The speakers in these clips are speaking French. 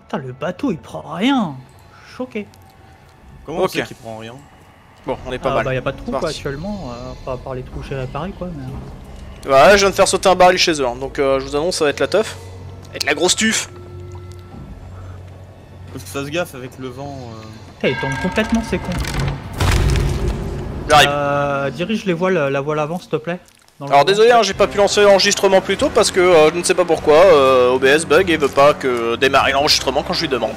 Putain, le bateau il prend rien. Choqué. Comment on sait qu'il prend rien? Bon, on est pas mal. Bah, y a pas de trou quoi actuellement, pas à part les trous chez Paris quoi. Mais... Ouais, je viens de faire sauter un baril chez eux, hein. Donc je vous annonce, ça va être la teuf. Avec la grosse tuffe. Faut que tu fasses gaffe avec le vent. Hey, il tombe complètement, c'est con. J'arrive. Dirige les voiles, la voile avant s'il te plaît. Alors désolé, hein, j'ai pas pu lancer l'enregistrement plus tôt parce que je ne sais pas pourquoi, OBS bug et veut pas que démarrer l'enregistrement quand je lui demande.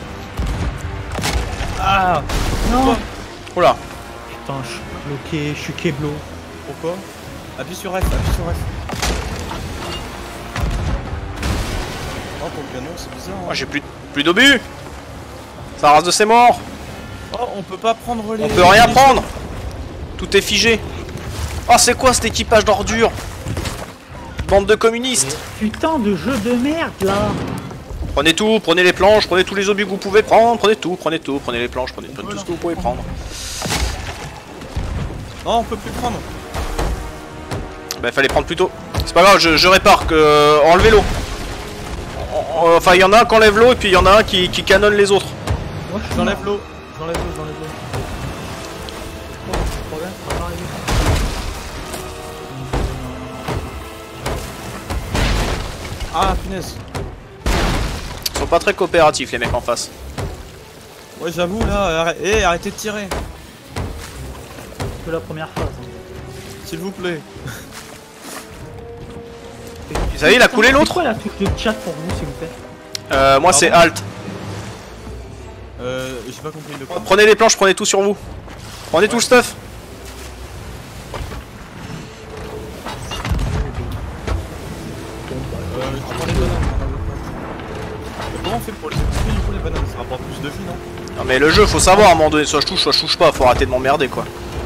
Ah non. Oula. Putain, je suis bloqué, je suis keblo. Pourquoi? Appuie sur F, appuie sur F. Oh ton canon, c'est bizarre. Hein. Oh, j'ai plus d'obus. Ça rase de ses morts. Oh, on peut pas prendre les... On peut rien prendre. Tout est figé. Oh, c'est quoi cet équipage d'ordures? Bande de communistes. Putain de jeu de merde là. Prenez tout, prenez les planches, prenez tous les obus que vous pouvez prendre, prenez tout, prenez les planches, prenez tout ce que vous pouvez prendre. Non, on peut plus prendre. Bah fallait prendre plus tôt. C'est pas grave, je répare, enlevez l'eau. Enfin il y en a un qui enlève l'eau et puis il y en a un qui canonne les autres. Moi j'enlève l'eau, j'enlève l'eau. Ah punaise. Ils sont pas très coopératifs les mecs en face. Ouais j'avoue là, arrêtez de tirer. Que la première phase. S'il vous plaît. Vous savez, il a coulé l'autre. C'est quoi la touche de chat pour vous s'il vous plaît? Moi c'est Alt. J'ai pas compris de quoi. Prenez les planches, prenez tout sur vous. Prenez tout le stuff. Je prends les bananes. Comment on fait pour les écouter du coup les bananes? Ça rapporte plus de vie non? Non mais le jeu faut savoir à un moment donné, soit je touche pas, faut arrêter de m'emmerder quoi.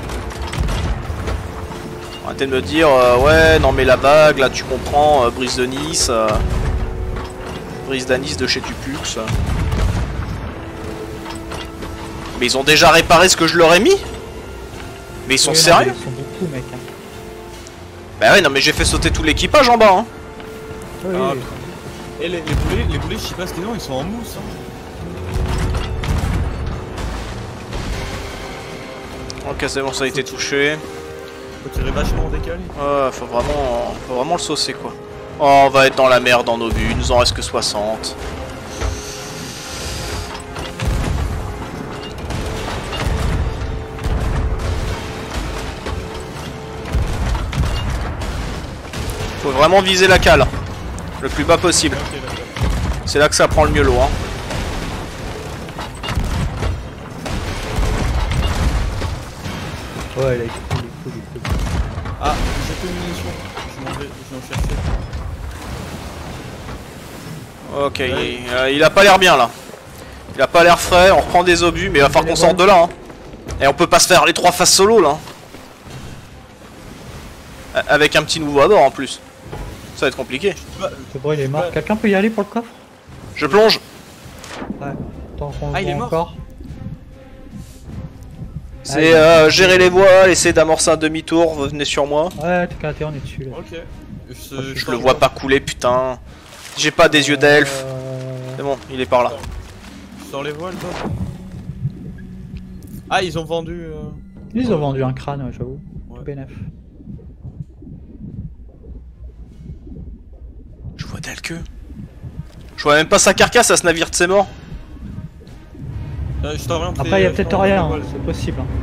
Arrêtez de me dire ouais non mais la vague là tu comprends, brise de Nice, brise d'anis de chez Tupux. Mais ils ont déjà réparé ce que je leur ai mis? Mais ils sont sérieux? Ils sont beaucoup mec hein. Bah ouais non mais j'ai fait sauter tout l'équipage en bas hein. Oui, ah, et les boulets, je sais pas ce qu'ils ont, ils sont en mousse hein. Ok c'est bon, ça a été touché. Faut tirer vachement décalé. Ouais, faut vraiment le saucer quoi. Oh, on va être dans la merde en obus, il nous en reste que 60. Faut vraiment viser la cale, le plus bas possible. C'est là que ça prend le mieux l'eau hein. Ouais, il est cool. Ah, j'ai plus de munitions. Je vais en chercher. Ok, il a pas l'air bien là. Il a pas l'air frais, on reprend des obus, mais il va falloir qu'on sorte de là hein. Et on peut pas se faire les 3 phases solo là. Avec un petit nouveau à bord en plus. Ça va être compliqué. C'est bon, il est mort. Quelqu'un peut y aller pour le coffre? Je plonge. Ouais. Tant qu'on il est mort encore. C'est gérer les voiles, essayer d'amorcer un demi-tour, venez sur moi. Ouais, t'es KT, on est dessus là. Ok. Je le vois pas couler, putain. J'ai pas des yeux d'elfe. C'est bon, il est par là. Je sors les voiles, toi. Ah, ils ont vendu. Ils ont vendu un crâne, ouais, j'avoue. Ouais. BNF. Je vois tel que. Je vois même pas sa carcasse à ce navire de ses morts. Après, il y a peut-être rien, hein, c'est possible. Hein.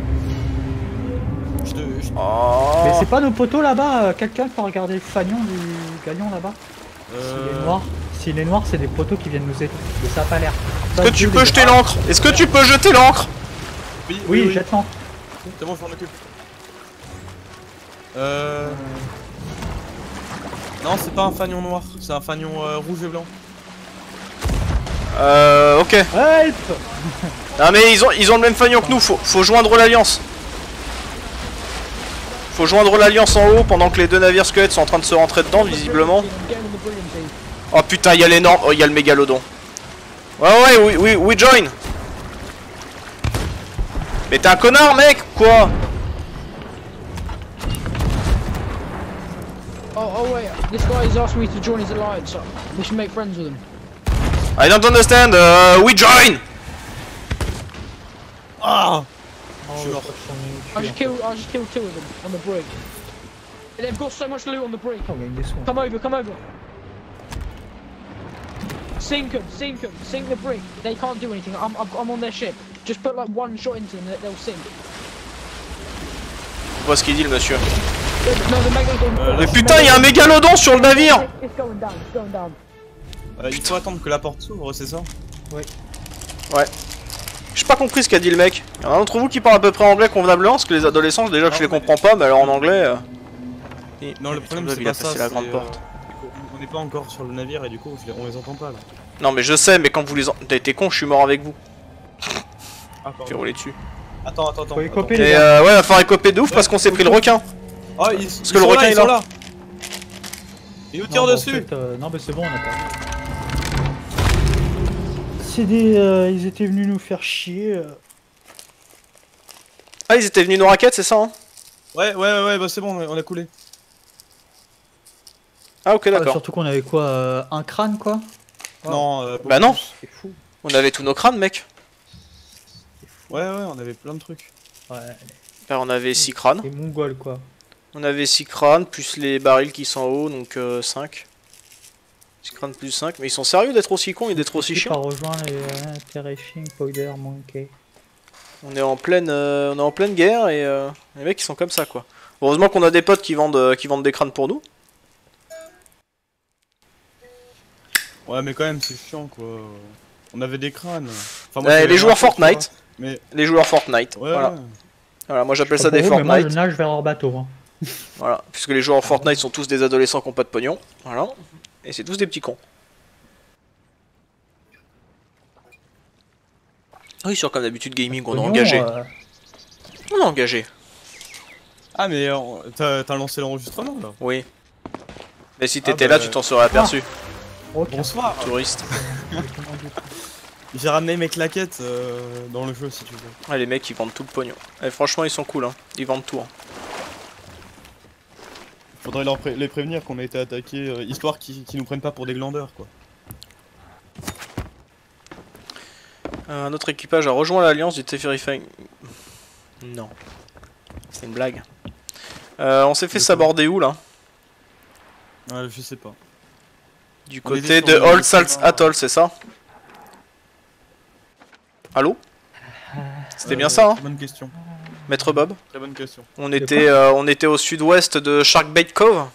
Oh. Mais c'est pas nos poteaux là-bas, quelqu'un peut regarder le fanion du galion là-bas? S'il est noir, c'est des poteaux qui viennent nous aider. Mais ça a pas l'air. Est-ce que tu peux jeter l'ancre? Est-ce que tu peux jeter l'ancre? Oui, jette l'ancre. C'est bon, je m'en occupe. Non, c'est pas un fanion noir, c'est un fanion rouge et blanc. Ok. Help. Non mais ils ont le même fanion que nous, faut joindre l'alliance. Faut joindre l'alliance en haut pendant que les deux navires squelettes sont en train de se rentrer dedans visiblement. Oh putain, il y a l'énorme, oh il y a le mégalodon. Ouais, we join. Mais t'es un connard mec, quoi? Oh wait, this guy has asked me to join his alliance. We should make friends with him. I don't understand, we join! Ah! Oh, Je suis mort. I just killed 2 of them on the brig. They've got so much loot on the brig. On gagne des sous. Come over. Sink them, sink the brig. They can't do anything. I'm on their ship. Just put like 1 shot into them, they'll sink. Je vois ce qu'il dit le monsieur. No, the megalodon. Mais putain, il y a un mégalodon sur le navire! It's going down, it's going down. Il faut attendre que la porte s'ouvre, c'est ça? Ouais. J'ai pas compris ce qu'a dit le mec. Il y en a un d'entre vous qui parle à peu près anglais convenablement, parce que les adolescents, déjà que je les comprends pas, mais alors en anglais. Non, le problème c'est il a pas ça. passé la grande porte. On n'est pas encore sur le navire et du coup on les entend pas là. Non, mais je sais, mais quand vous les en... T'as été con, je suis mort avec vous. Ah, Fais rouler dessus. Attends. Faut écoper, Et les gars. ouais, va falloir écoper de ouf parce qu'on s'est pris le requin. Oh, Parce que le requin ils est sont là. là. Il nous tire Non, bah, en dessus. fait, non, mais c'est bon, on a pas. C'est des. Ils étaient venus nous faire chier. Ah, ils étaient venus nos raquettes, c'est ça hein? Ouais, bah c'est bon, on a coulé. Ah, ok, d'accord. Surtout qu'on avait quoi un crâne, quoi. Non, Bah non, C'est fou. on avait tous nos crânes, mec. Ouais, on avait plein de trucs. Ouais, Bah, on avait 6 crânes. les mongols, quoi. On avait 6 crânes, plus les barils qui sont en haut, donc 5. 6 crânes plus 5. Mais ils sont sérieux d'être aussi cons et d'être aussi Qui chiants? par rejoindre les Terrifying Powder Monkey. On est en pleine guerre et les mecs ils sont comme ça quoi. Heureusement qu'on a des potes qui vendent des crânes pour nous. Ouais, mais quand même, c'est chiant quoi. On avait des crânes. Enfin, Les j'avais joueurs un truc, Fortnite. Mais Les joueurs Fortnite. ouais, Voilà. ouais. Voilà, moi j'appelle Pas ça pour des vous, mais moi, je Fortnite. nage vers leur bateau. Hein. Voilà, puisque les joueurs Fortnite sont tous des adolescents qui ont pas de pognon. Voilà. Et c'est tous des petits cons. Oui, sur comme d'habitude gaming, on est Pognon, engagé. On est engagé. Ah, mais t'as lancé l'enregistrement là. Oui. Mais si t'étais bah, là, tu t'en serais aperçu. Ok. Bonsoir. Touriste. J'ai ramené mes claquettes dans le jeu si tu veux. Ouais, les mecs ils vendent tout le pognon. Et franchement, ils sont cool, hein. Ils vendent tout. Hein. Faudrait les prévenir qu'on a été attaqué, histoire qu'ils nous prennent pas pour des glandeurs quoi. Notre équipage a rejoint l'alliance du Terrifying. Non. C'est une blague. On s'est fait saborder où là? Ouais, je sais pas. Du On est côté sur de le- Old Salt Atoll, c'est ça? Allô? C'était bien ça, hein? Bonne question. Maître Bob? Très bonne question. On était au sud-ouest de Sharkbait Cove,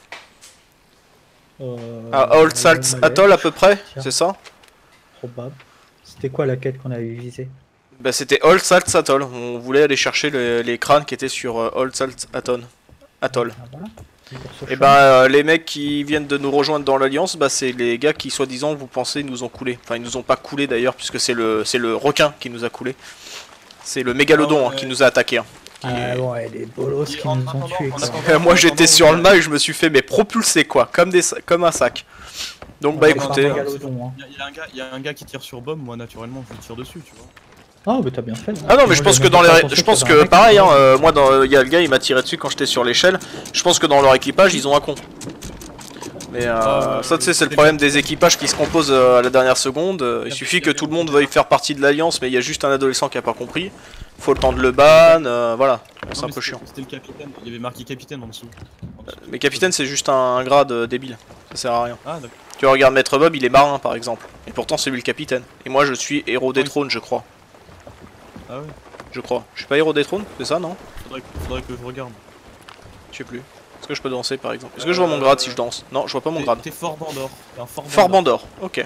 à Old Salt Atoll à peu près, Tiens. c'est ça? Probable. C'était quoi la quête qu'on avait visée? Bah c'était Old Salt Atoll, on voulait aller chercher les crânes qui étaient sur Old Salt Atoll. Ah, voilà. Et bah les mecs qui viennent de nous rejoindre dans l'alliance, bah c'est les gars qui soi-disant vous pensez nous ont coulé. Enfin ils nous ont pas coulé d'ailleurs puisque c'est le requin qui nous a coulé. C'est le mégalodon Ah ouais. Qui nous a attaqué. Hein. Ah ouais, les bolos qui nous ont tués. quoi. Moi j'étais sur le mât et je me suis fait mais propulser quoi, comme un sac. Donc bah On va écoutez, faire un mégalodon, hein. Il y a un gars qui tire sur Bob, moi naturellement je lui tire dessus, tu vois. Ah, mais t'as bien fait. ah non mais je pense que dans les, je pense que pareil, hein, moi il y a le gars il m'a tiré dessus quand j'étais sur l'échelle. Je pense que dans leur équipage ils ont un con. Mais ça tu sais c'est le problème des équipages qui se composent à la dernière seconde. Il suffit que tout le monde veuille faire partie de l'alliance, mais il y a juste un adolescent qui a pas compris. Faut le temps de le ban, voilà, c'est un peu chiant. C'était le capitaine, il y avait marqué capitaine en dessous. Mais capitaine c'est juste un grade débile, ça sert à rien. Ah d'accord. Tu regardes Maître Bob, il est marin par exemple, et pourtant c'est lui le capitaine. Et moi je suis héros des trônes je crois. Ah ouais. Je crois. Je suis pas héros des trônes, c'est ça non? Faudrait que je regarde. Je sais plus. Est-ce que je peux danser par exemple? Est-ce que je vois mon grade si je danse? Non, je vois pas mon grade. T'es fort Bandor. Fort Bandor, ok.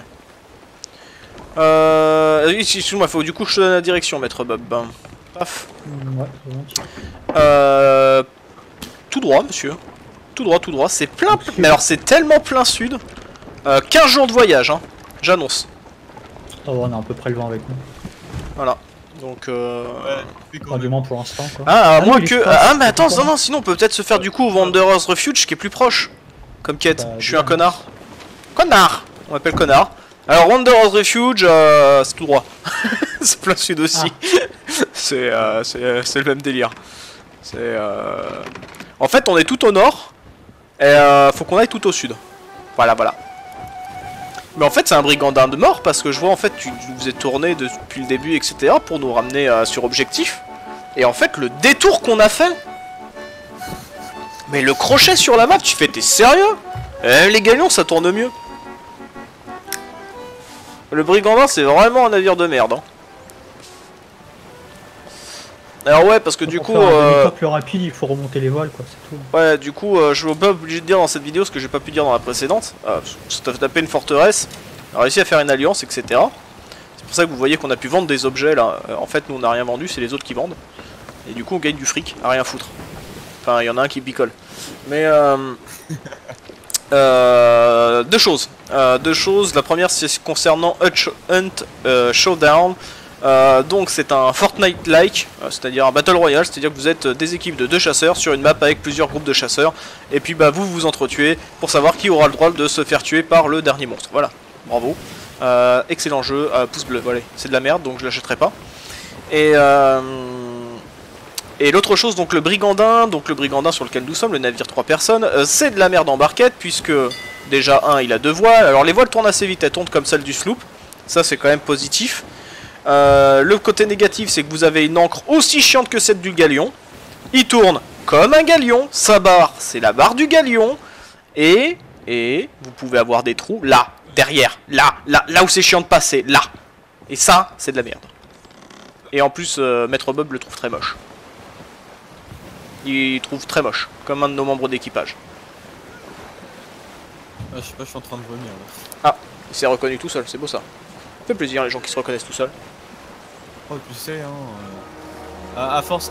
Excuse-moi, faut du coup que je te donne la direction, Maître Bob. Paf. Ouais, c'est bon. Tout droit, monsieur. Tout droit, c'est plein. Mais alors, c'est tellement plein sud. 15 jours de voyage, hein. J'annonce. On a à peu près le vent avec nous. Voilà. Donc, Ouais, Enfin, du moins pour l'instant, quoi. Ah, à moins mais que. il se Ah, passe- mais attends, c'est non, sinon on peut peut-être se faire du coup au Wanderer's Refuge qui est plus proche. Comme quête. Bah, Je suis un bien. connard. Connard! On m'appelle connard. Alors, Wanderer's Refuge, c'est tout droit. C'est plein sud aussi. C'est le même délire. En fait, on est tout au nord. Et faut qu'on aille tout au sud. Voilà. Mais en fait c'est un brigandin de mort parce que je vois en fait tu vous êtes tourné depuis le début etc pour nous ramener sur objectif. Et en fait le détour qu'on a fait. Mais le crochet sur la map, tu fais t'es sérieux? Les galions ça tourne mieux. Le brigandin c'est vraiment un navire de merde. Hein. Alors ouais parce que du coup... plus rapide il faut remonter les voiles quoi, c'est tout. Ouais du coup je suis pas obligé de dire dans cette vidéo ce que j'ai pas pu dire dans la précédente. T'as tapé une forteresse, a réussi à faire une alliance etc. C'est pour ça que vous voyez qu'on a pu vendre des objets là. En fait nous on n'a rien vendu, c'est les autres qui vendent. Et du coup on gagne du fric à rien foutre. Enfin il y en a un qui picole. Mais deux choses. La première c'est concernant Hunt Showdown. Donc c'est un Fortnite-like, c'est-à-dire un Battle Royale, c'est-à-dire que vous êtes des équipes de 2 chasseurs sur une map avec plusieurs groupes de chasseurs, et puis bah vous vous entretuez pour savoir qui aura le droit de se faire tuer par le dernier monstre. Voilà, bravo. Excellent jeu, pouce bleu, voilà, c'est de la merde donc je l'achèterai pas. Et l'autre chose, donc le brigandin sur lequel nous sommes, le navire 3 personnes, c'est de la merde en barquette puisque déjà il a 2 voiles, alors les voiles tournent assez vite, elles tournent comme celle du sloop, ça c'est quand même positif. Le côté négatif c'est que vous avez une encre aussi chiante que celle du galion. Il tourne comme un galion, sa barre c'est la barre du galion. Et vous pouvez avoir des trous là, derrière, là où c'est chiant de passer, là. Et ça c'est de la merde. Et en plus Maître Bob le trouve très moche. Il trouve très moche, comme un de nos membres d'équipage. Ah, je sais pas, je suis en train de vomir là. Ah, il s'est reconnu tout seul, c'est beau ça. Ça fait plaisir les gens qui se reconnaissent tout seuls. Oh tu sais hein, à force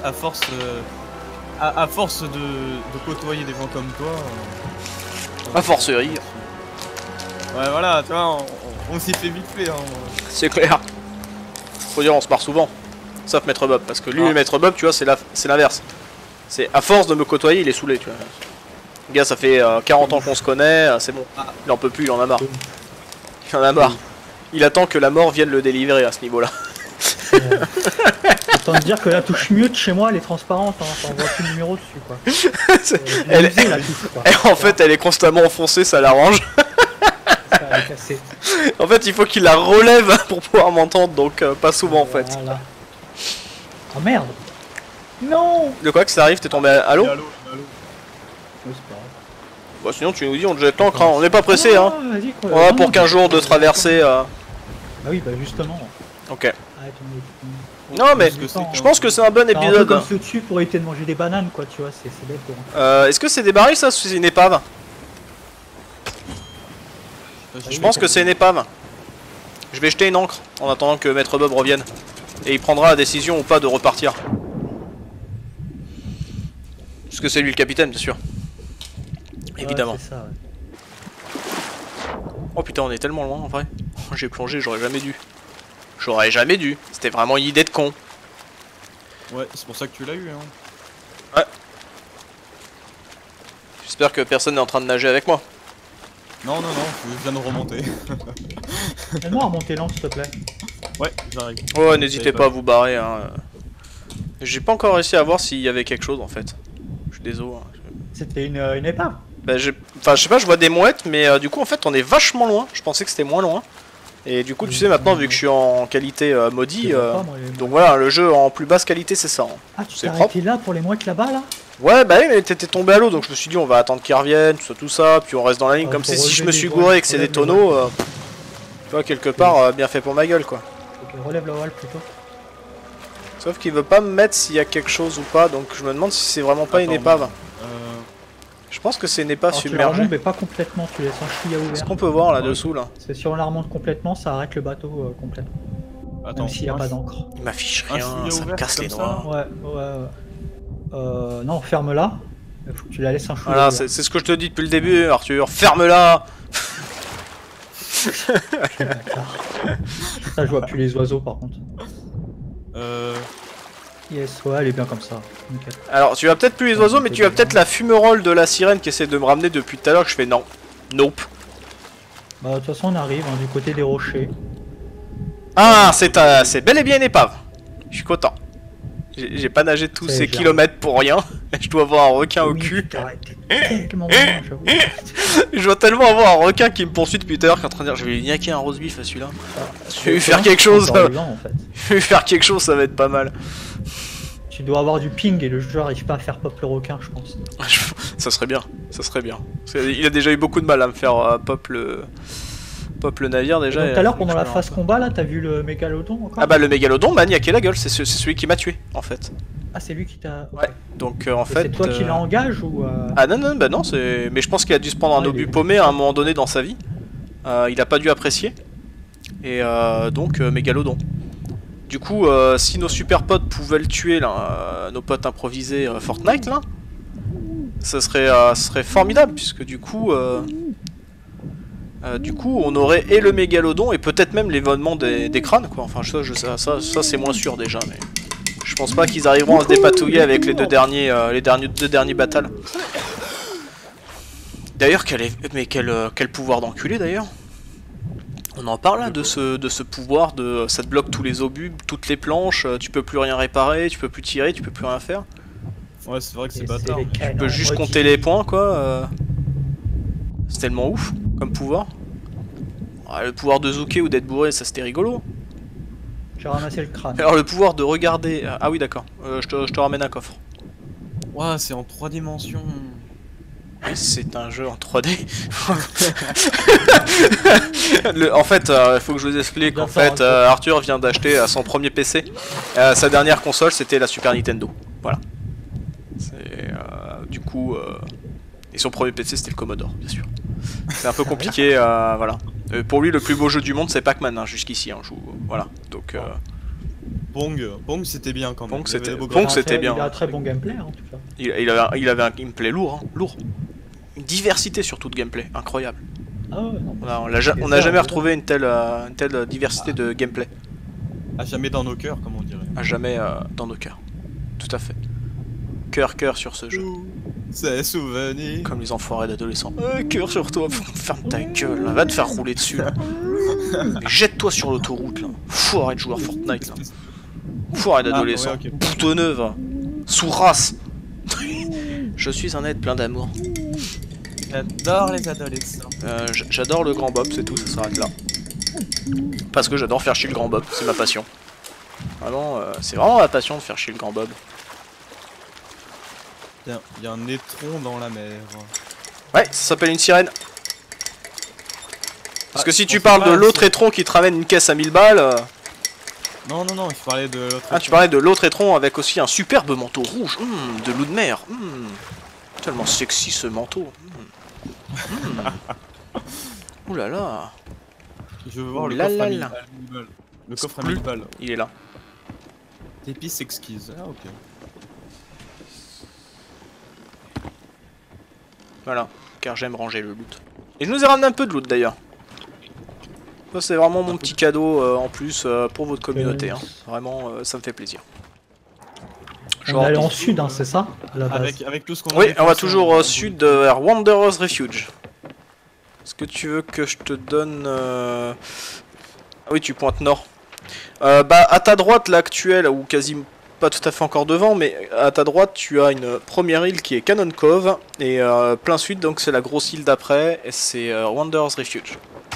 de côtoyer des gens comme toi. A forcerie. Ouais voilà, tu vois, on s'y fait vite fait hein. C'est clair. Faut dire on se marre souvent. Sauf Maître Bob, parce que lui et Maître Bob tu vois c'est l'inverse. C'est à force de me côtoyer il est saoulé tu vois. Le gars ça fait 40 ans qu'on se connaît, c'est bon. Il en peut plus, il en a marre. Il en a marre. Il attend que la mort vienne le délivrer à ce niveau là. Autant te dire que la touche mute chez moi elle est transparente, hein, on voit plus le numéro dessus quoi. En fait elle est constamment enfoncée, ça l'arrange. En fait il faut qu'il la relève pour pouvoir m'entendre donc pas souvent en fait. Voilà. Oh merde. Non. De quoi que ça arrive, t'es tombé à l'eau? Oui, c'est pas grave. Bah sinon tu nous dis on te jette l'encre, hein. On n'est pas pressé hein. On a pour 15 jours de traverser. Bah oui bah justement. Ok. Non mais je pense que c'est un bon épisode. Un peu comme ceux dessus pour éviter de manger des bananes quoi, tu vois, c'est bête pour... Est-ce que c'est des barils ça ou c'est une épave? Je pense que c'est une épave. Je vais jeter une encre en attendant que Maître Bob revienne. Et il prendra la décision ou pas de repartir. Parce que c'est lui le capitaine bien sûr. Évidemment. Ouais, ça, ouais. Oh putain on est tellement loin en vrai. J'ai plongé, j'aurais jamais dû. C'était vraiment une idée de con. Ouais, c'est pour ça que tu l'as eu hein. Ouais. J'espère que personne n'est en train de nager avec moi. Non, je viens de remonter. Aide-moi à remonter l'encre s'il te plaît. Ouais, j'arrive. Ouais, n'hésitez pas à vous barrer hein. J'ai pas encore réussi à voir s'il y avait quelque chose en fait. Je suis désolé. Hein. C'était une épave. Bah, enfin, je sais pas, je vois des mouettes, mais du coup, en fait, on est vachement loin. Je pensais que c'était moins loin. Et du coup, tu sais, maintenant, vu que je suis en qualité maudit, donc voilà, le jeu en plus basse qualité, c'est ça. Hein. Ah, tu t'es arrêté là pour les mouettes là-bas, là? Ouais, bah oui, mais t'étais tombé à l'eau, donc je me suis dit, on va attendre qu'ils reviennent, tout ça, puis on reste dans la ligne, comme si je me suis gouré et que c'est des tonneaux, tu vois, quelque part, bien fait pour ma gueule, quoi. Ok, relève la voile plutôt. Sauf qu'il veut pas me mettre s'il y a quelque chose ou pas, donc je me demande si c'est vraiment pas une épave. Je pense que c'est une épave submergée. Tu la remontes mais pas complètement, tu laisses un chouïa ouvert. Est-ce qu'on peut voir là-dessous là? Parce que si on la remonte complètement, ça arrête le bateau complètement. Attends, même s'il n'y a pas d'encre. Il m'affiche rien, ça me casse les doigts. Ouais. Non, ferme-la. Il faut que tu la laisses un chouïa Voilà, ouvert. c'est ce que je te dis depuis le début, Arthur. Ferme-la. Ça, je vois plus les oiseaux par contre. Yes, ouais, elle est bien comme ça. Nickel. Alors, tu as peut-être plus les oiseaux, mais tu as peut-être la fumerole de la sirène qui essaie de me ramener depuis tout à l'heure. Que je fais non. Nope. Bah, de toute façon, on arrive hein, du côté des rochers. Ah, c'est bel et bien une épave. Je suis content. J'ai pas nagé tous C'est ces bien. kilomètres pour rien. Je dois avoir un requin au Oui, cul. putain, t'es tellement bon, j'avoue. Je dois tellement avoir un requin qui me poursuit depuis tout à l'heure qui est en train de dire je vais lui niaquer un roast beef à celui-là. Je vais lui faire quelque chose. Encore vivant, en fait. Je vais lui faire quelque chose, ça va être pas mal. Tu dois avoir du ping et le joueur arrive pas à faire pop le requin, je pense. Ça serait bien, ça serait bien. Parce qu'il a déjà eu beaucoup de mal à me faire pop le navire déjà. Donc, tout à l'heure, pendant la alors, phase combat, là, t'as vu le mégalodon encore? Ah bah le mégalodon m'a niaqué la gueule, c'est celui qui m'a tué en fait. Ah, c'est lui qui t'a. Ok. Ouais, donc en Et fait... c'est toi qui l'engage ou. Ah non, non, bah non, c'est... Mais je pense qu'il a dû se prendre un Ouais, obus il est- paumé à un moment donné dans sa vie. Il a pas dû apprécier. Et donc, mégalodon. Du coup, si nos super potes pouvaient le tuer, là, nos potes improvisés Fortnite, là, ce serait formidable, puisque du coup, on aurait et le mégalodon et peut-être même l'événement des crânes, quoi. Enfin, ça c'est moins sûr déjà, mais je pense pas qu'ils arriveront à se dépatouiller avec les deux derniers battles. D'ailleurs, quel pouvoir d'enculé d'ailleurs. On en parle là de ce pouvoir de ça te bloque tous les obus, toutes les planches, tu peux plus rien réparer, tu peux plus tirer, tu peux plus rien faire. Ouais, c'est vrai que c'est Et bâtard. les Tu canons peux juste maudits. compter les points quoi. C'est tellement ouf comme pouvoir. Ah, le pouvoir de zouker ou d'être bourré, ça c'était rigolo. J'ai ramassé le crâne. Alors le pouvoir de regarder... Ah oui d'accord, je te ramène un coffre. Ouais, c'est en 3 dimensions. Oui, c'est un jeu en 3D. En fait, il faut que je vous explique. En fait, Arthur vient d'acheter son premier PC. Sa dernière console, c'était la Super Nintendo. Voilà. Du coup, et son premier PC, c'était le Commodore, bien sûr. C'est un peu compliqué, voilà. Pour lui, le plus beau jeu du monde, c'est Pac-Man, hein, jusqu'ici. Hein, voilà. Donc, Pong c'était bien quand même. Pong, Il y avait c'était- des beaux Pong, graphismes. c'était bien. Il a un très bon gameplay en tout cas. il avait un gameplay lourd, hein, lourd. Une diversité surtout de gameplay, incroyable. Ah ouais, non. On n'a jamais retrouvé une telle diversité de gameplay. À jamais dans nos cœurs, comme on dirait. À jamais dans nos cœurs. Tout à fait. Cœur sur ce jeu. C'est souvenir. Comme les enfoirés d'adolescents. Cœur sur toi, ferme ta gueule, là. Va te faire rouler dessus là. Mais jette-toi sur l'autoroute là. Foiré de joueur Fortnite là. Foiré d'adolescent. Ah, ouais, ok. Boutonneux va. Sous race. Je suis un être plein d'amour. J'adore les adolescents. J'adore le grand Bob, c'est tout, ça s'arrête là. Parce que j'adore faire chier le grand Bob, c'est ma passion. Vraiment, c'est vraiment ma passion de faire chier le grand Bob. Tiens, il y a un étron dans la mer. Ouais, ça s'appelle une sirène. Parce Ah, que si je tu pensais parles pas de à l'autre ça. étron qui te ramène une caisse à 1000 balles... Non, je parlais de l'autre. Ah, tu parlais de l'autre étron avec aussi un superbe manteau rouge, de loup de mer. Tellement sexy ce manteau. Ouh là là, Je veux voir le Là coffre là à là. 1000 balles. Le C'est coffre à plus. 1000 balles. il est là. Épices exquises. Ah, ok. Voilà, car j'aime ranger le loot. Et je nous ai ramené un peu de loot d'ailleurs. Ça c'est vraiment mon petit cadeau en plus pour votre communauté. Hein. Vraiment, ça me fait plaisir. On est allé en sud, hein, c'est ça la base. Avec tout ce qu'on Oui, avait on va fait, toujours au sud vers Wanderer's Refuge. Est-ce que tu veux que je te donne... Ah oui, tu pointes nord. Bah, à ta droite, l'actuelle, ou quasi pas tout à fait encore devant, mais à ta droite, tu as une première île qui est Cannon Cove, et plein sud, donc c'est la grosse île d'après, et c'est Wanderer's Refuge.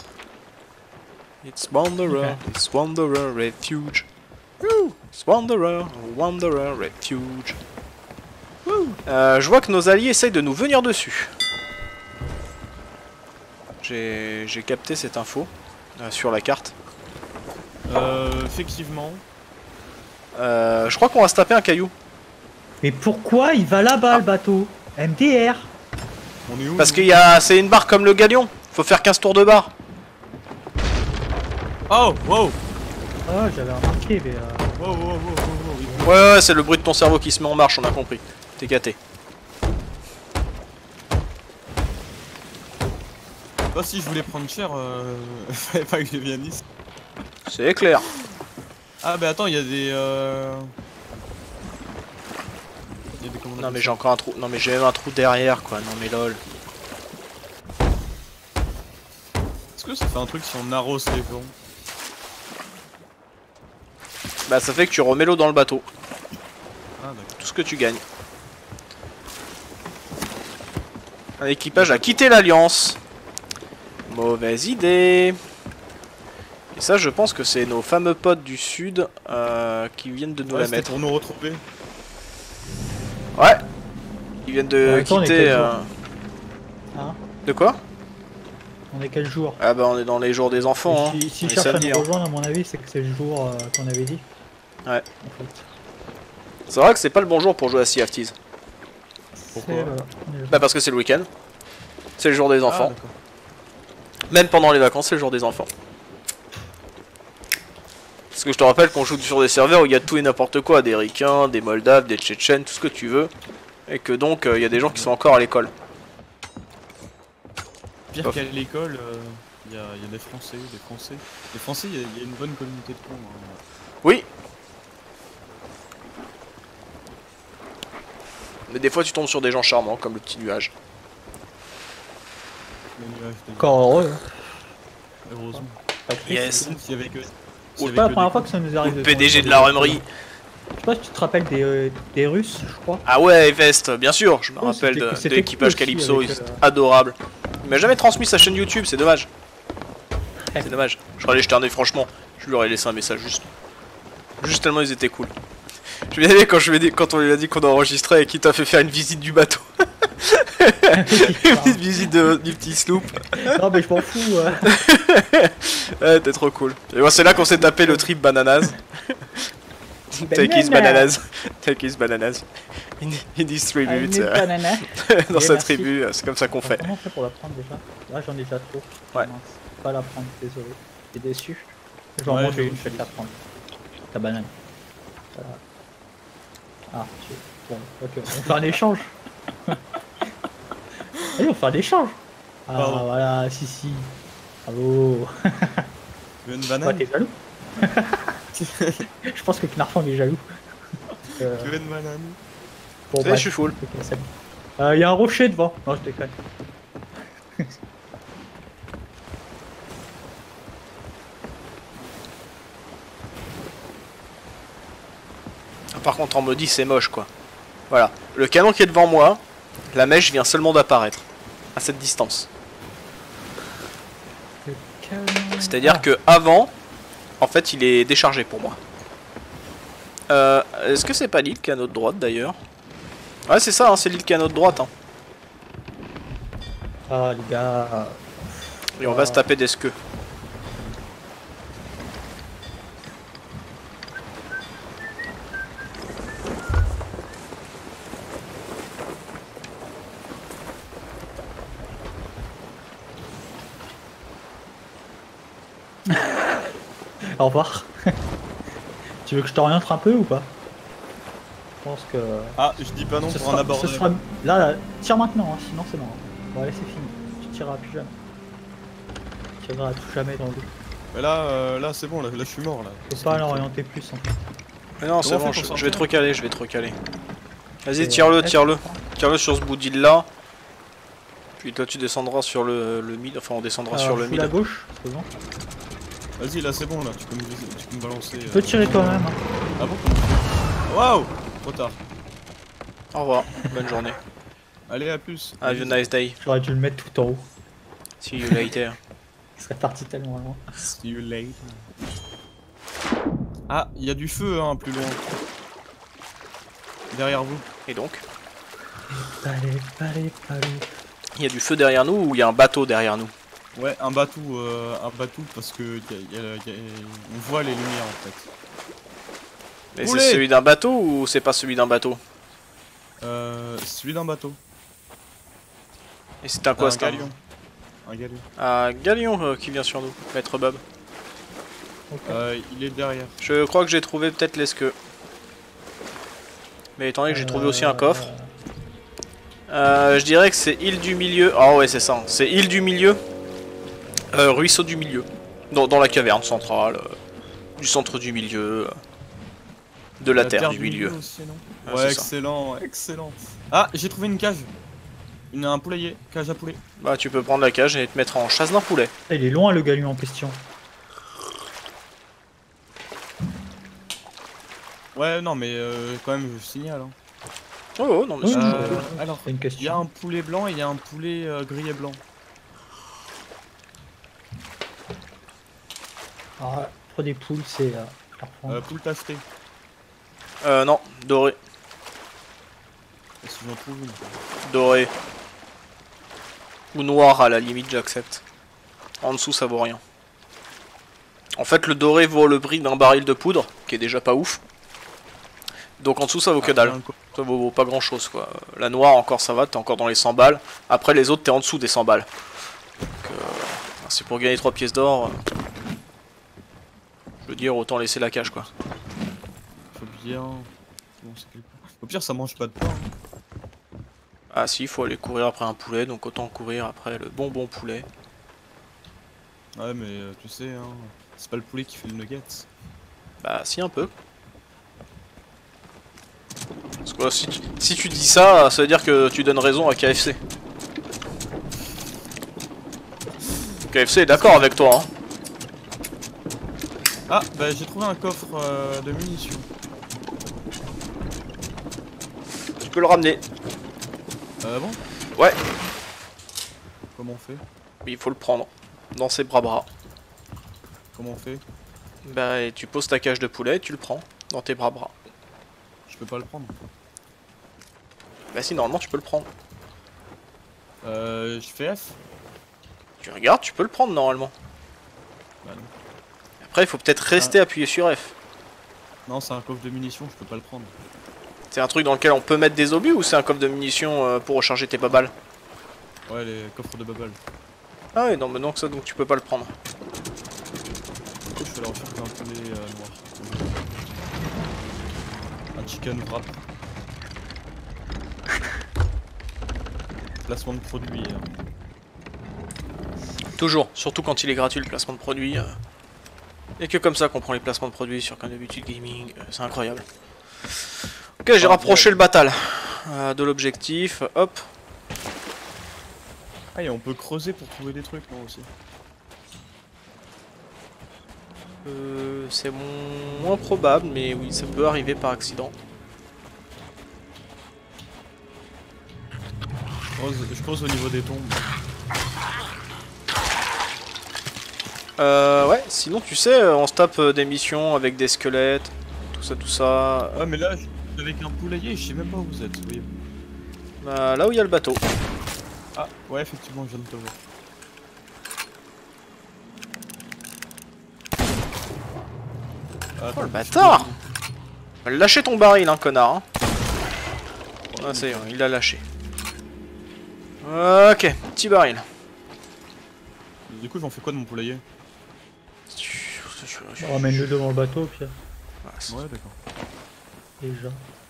It's Wanderer, it's Wanderer Refuge. Woo! It's Wanderer Refuge. Woo! Je vois que nos alliés essayent de nous venir dessus. J'ai capté cette info sur la carte. Effectivement. Je crois qu'on va se taper un caillou. Mais pourquoi il va là-bas le bateau? MDR. On est où Parce nous que c'est une barre comme le galion. Faut faire 15 tours de barre. Oh, wow. Ah, j'avais remarqué, mais. Wow. Ouais, c'est le bruit de ton cerveau qui se met en marche, on a compris. T'es gâté. Bah, si je voulais prendre cher, fallait pas que je vienne ici. C'est clair. Ah, bah attends, il y a des. Il y a des commandes. Non mais j'ai encore un trou. Non mais j'ai même un trou derrière quoi. Non mais lol. Est-ce que ça fait un truc si on arrose les fonds? Bah ça fait que tu remets l'eau dans le bateau. Ah, d'accord. Tout ce que tu gagnes. Un équipage a quitté l'Alliance. Mauvaise idée. Et ça, je pense que c'est nos fameux potes du sud qui viennent de nous la mettre. Pour nous retrouver. Ouais. Ils viennent de quitter. Hein? De quoi? On est quel jour? Ah bah on est dans les jours des enfants. Si, Hein. si cherche à nous rejoindre, à mon avis, c'est que c'est le jour qu'on avait dit. Ouais. En fait. C'est vrai que c'est pas le bon jour pour jouer à Sea of Thieves. Pourquoi? Bah parce que c'est le week-end. C'est le jour des enfants. Même pendant les vacances, c'est le jour des enfants. Parce que je te rappelle qu'on joue sur des serveurs où il y a tout et n'importe quoi. Des Ricains, des Moldaves, des Tchétchènes, tout ce que tu veux. Et que donc il y a des gens qui sont encore à l'école. Pire qu'à l'école, il y a des Français, Les Français, il y a une bonne communauté de cons. Hein. Oui. Mais des fois tu tombes sur des gens charmants comme le petit nuage. Le nuage de... Encore heureux. Heureusement. Yes. S'il y avait que... C'est pas la première fois que ça nous arrive. Le PDG de la Rumerie. Je sais pas si tu te rappelles des Russes, je crois. Ah ouais, Vest, bien sûr. Je me Oh, rappelle de c'était l'équipage cool aussi Calypso, avec, ils étaient adorables. Il m'a jamais transmis sa chaîne YouTube, c'est dommage. C'est dommage. J'aurais allé jeter un œil, franchement. Je lui aurais laissé un message juste. Juste tellement ils étaient cool. Je me souviens quand on lui a dit qu'on enregistrait et qu'il t'a fait faire une visite du bateau. Une petite visite du petit sloop. Non mais je m'en fous. Ouais, t'es trop cool. Et moi c'est là qu'on s'est tapé le trip bananas. Take his bananas. Take his bananas. In his tribute. Dans sa tribu, c'est comme ça qu'on fait. Comment on fait pour la prendre déjà? Là j'en ai déjà trop. Ouais. Mince. Pas la prendre, désolé. T'es déçu? Genre moi j'ai une, je vais te la prendre. Ta banane. Voilà. Ah, bon, ok, on fait un échange. Allez, on fait un échange. Ah, pardon. voilà, si. Bravo. Tu veux une banane? Ouais, t'es jaloux. Je pense que Knarfang est jaloux. Tu veux une banane? Bon, je suis full. Il y a un rocher devant. Non, je déconne. Par contre en modi c'est moche quoi. Voilà, le canon qui est devant moi, la mèche vient seulement d'apparaître. À cette distance. C'est-à-dire que avant, en fait il est déchargé pour moi. Est-ce que c'est pas l'île canot de droite d'ailleurs? Ouais c'est ça, hein, c'est l'île canot de droite. Hein. Ah les gars. Et on va se taper des squeux. Au revoir. Tu veux que je t'oriente un peu ou pas? Je pense que... Ah, je dis pas non ce pour sera, un abordage. Là, tire maintenant, hein, sinon c'est mort. Bon allez, c'est fini. Tu tireras plus jamais. Tu tireras tout jamais dans le dos. Mais là c'est bon, là je suis mort là. Faut pas l'orienter plus en fait. Mais non, c'est Comment bon, on fait pour je vais te sortir? recaler, Vas-y, tire-le. Tire-le sur ce bout d'île là. Puis toi tu descendras sur le mid, enfin on descendra sur le mid. à gauche, c'est bon. Vas-y, là c'est bon, là tu peux me balancer. Tu peux tirer toi-même. Hein. Ah bon? Waouh! Trop tard. Au revoir, bonne journée. Allez, à plus. Have a nice day. J'aurais dû le mettre tout en haut. See you later. Il serait parti tellement loin. See you later. Ah, il y a du feu hein, plus loin. Derrière vous. Et donc? Allez. Il y a du feu derrière nous ou il y a un bateau derrière nous? Ouais, un bateau parce que on voit les lumières en fait. Mais c'est celui d'un bateau ou c'est pas celui d'un bateau? Celui d'un bateau. Et c'est un quoi? Un galion. Un galion. Un galion qui vient sur nous, Maître Bob. Okay. Il est derrière. Je crois que j'ai trouvé peut-être l'esqueux. Mais étant donné que j'ai trouvé aussi un coffre. Je dirais que c'est île du milieu. Ah ouais c'est ça, c'est île du milieu. Ruisseau du milieu. Dans la caverne centrale. Du centre du milieu. De la terre du milieu. Aussi, non Ah, ouais, ça. excellent. Ah, j'ai trouvé une cage. Un poulailler, cage à poulet. Bah tu peux prendre la cage et te mettre en chasse d'un poulet. Il est loin le galion en question. Ouais, non, mais quand même, je signale. Hein. Oh, non, mais c'est Alors, Une il y a question. un poulet blanc et il y a un poulet gris et blanc. Alors, pour des poules, c'est à reprendre. Poule tacheté. Non, doré. Si j'en trouve une. Doré. Ou noir à la limite, j'accepte. En dessous, ça vaut rien. En fait, le doré vaut le prix d'un baril de poudre, qui est déjà pas ouf. Donc en dessous, ça vaut que dalle. Ça vaut pas grand chose, quoi. La noire, encore ça va, t'es encore dans les 100 balles. Après, les autres, t'es en dessous des 100 balles. Donc, c'est pour gagner 3 pièces d'or. Je veux dire, autant laisser la cage, quoi. Faut bien. Au pire, ça mange pas de pain. Ah si, il faut aller courir après un poulet, donc autant courir après le bon poulet. Ouais, mais tu sais, hein, c'est pas le poulet qui fait le nugget. Bah si, un peu. Parce que si tu dis ça, ça veut dire que tu donnes raison à KFC. KFC est d'accord avec toi, hein. Ah, bah j'ai trouvé un coffre de munitions. Tu peux le ramener. Bon? Ouais. Comment on fait? Oui, il faut le prendre. Dans ses bras. Comment on fait? Bah et tu poses ta cage de poulet et tu le prends dans tes bras. Je peux pas le prendre. Bah si, normalement tu peux le prendre. Je fais F? Tu regardes, tu peux le prendre normalement. Bah non. Après, il faut peut-être rester appuyé sur F. Non, c'est un coffre de munitions, je peux pas le prendre. C'est un truc dans lequel on peut mettre des obus ou c'est un coffre de munitions pour recharger tes babales? Ouais, les coffres de bubble. Ah ouais, non, mais donc ça, donc tu peux pas le prendre. Du coup, je fais la recherche d'un poulet noir. Un chicken wrap. Placement de produit. Toujours, surtout quand il est gratuit le placement de produit. Et que comme ça qu'on prend les placements de produits sur Call of Duty Gaming, c'est incroyable. Ok, j'ai rapproché le batal de l'objectif, hop. Ah, et on peut creuser pour trouver des trucs, moi aussi. C'est moins probable, mais oui, ça peut arriver par accident. Je creuse au niveau des tombes. Ouais, sinon tu sais, on se tape des missions avec des squelettes, tout ça. Ouais, mais là, je suis avec un poulailler, je sais même pas où vous êtes, vous voyez. Là où il y a le bateau. Ah, ouais, effectivement, je viens de te voir. Oh le bâtard! Lâchez ton baril, hein, connard. Hein. Ah, c'est bon, il l'a lâché. Ok, petit baril. Du coup, j'en fais quoi de mon poulailler? Ramène-le devant le bateau, au pire. Ouais, d'accord. Déjà.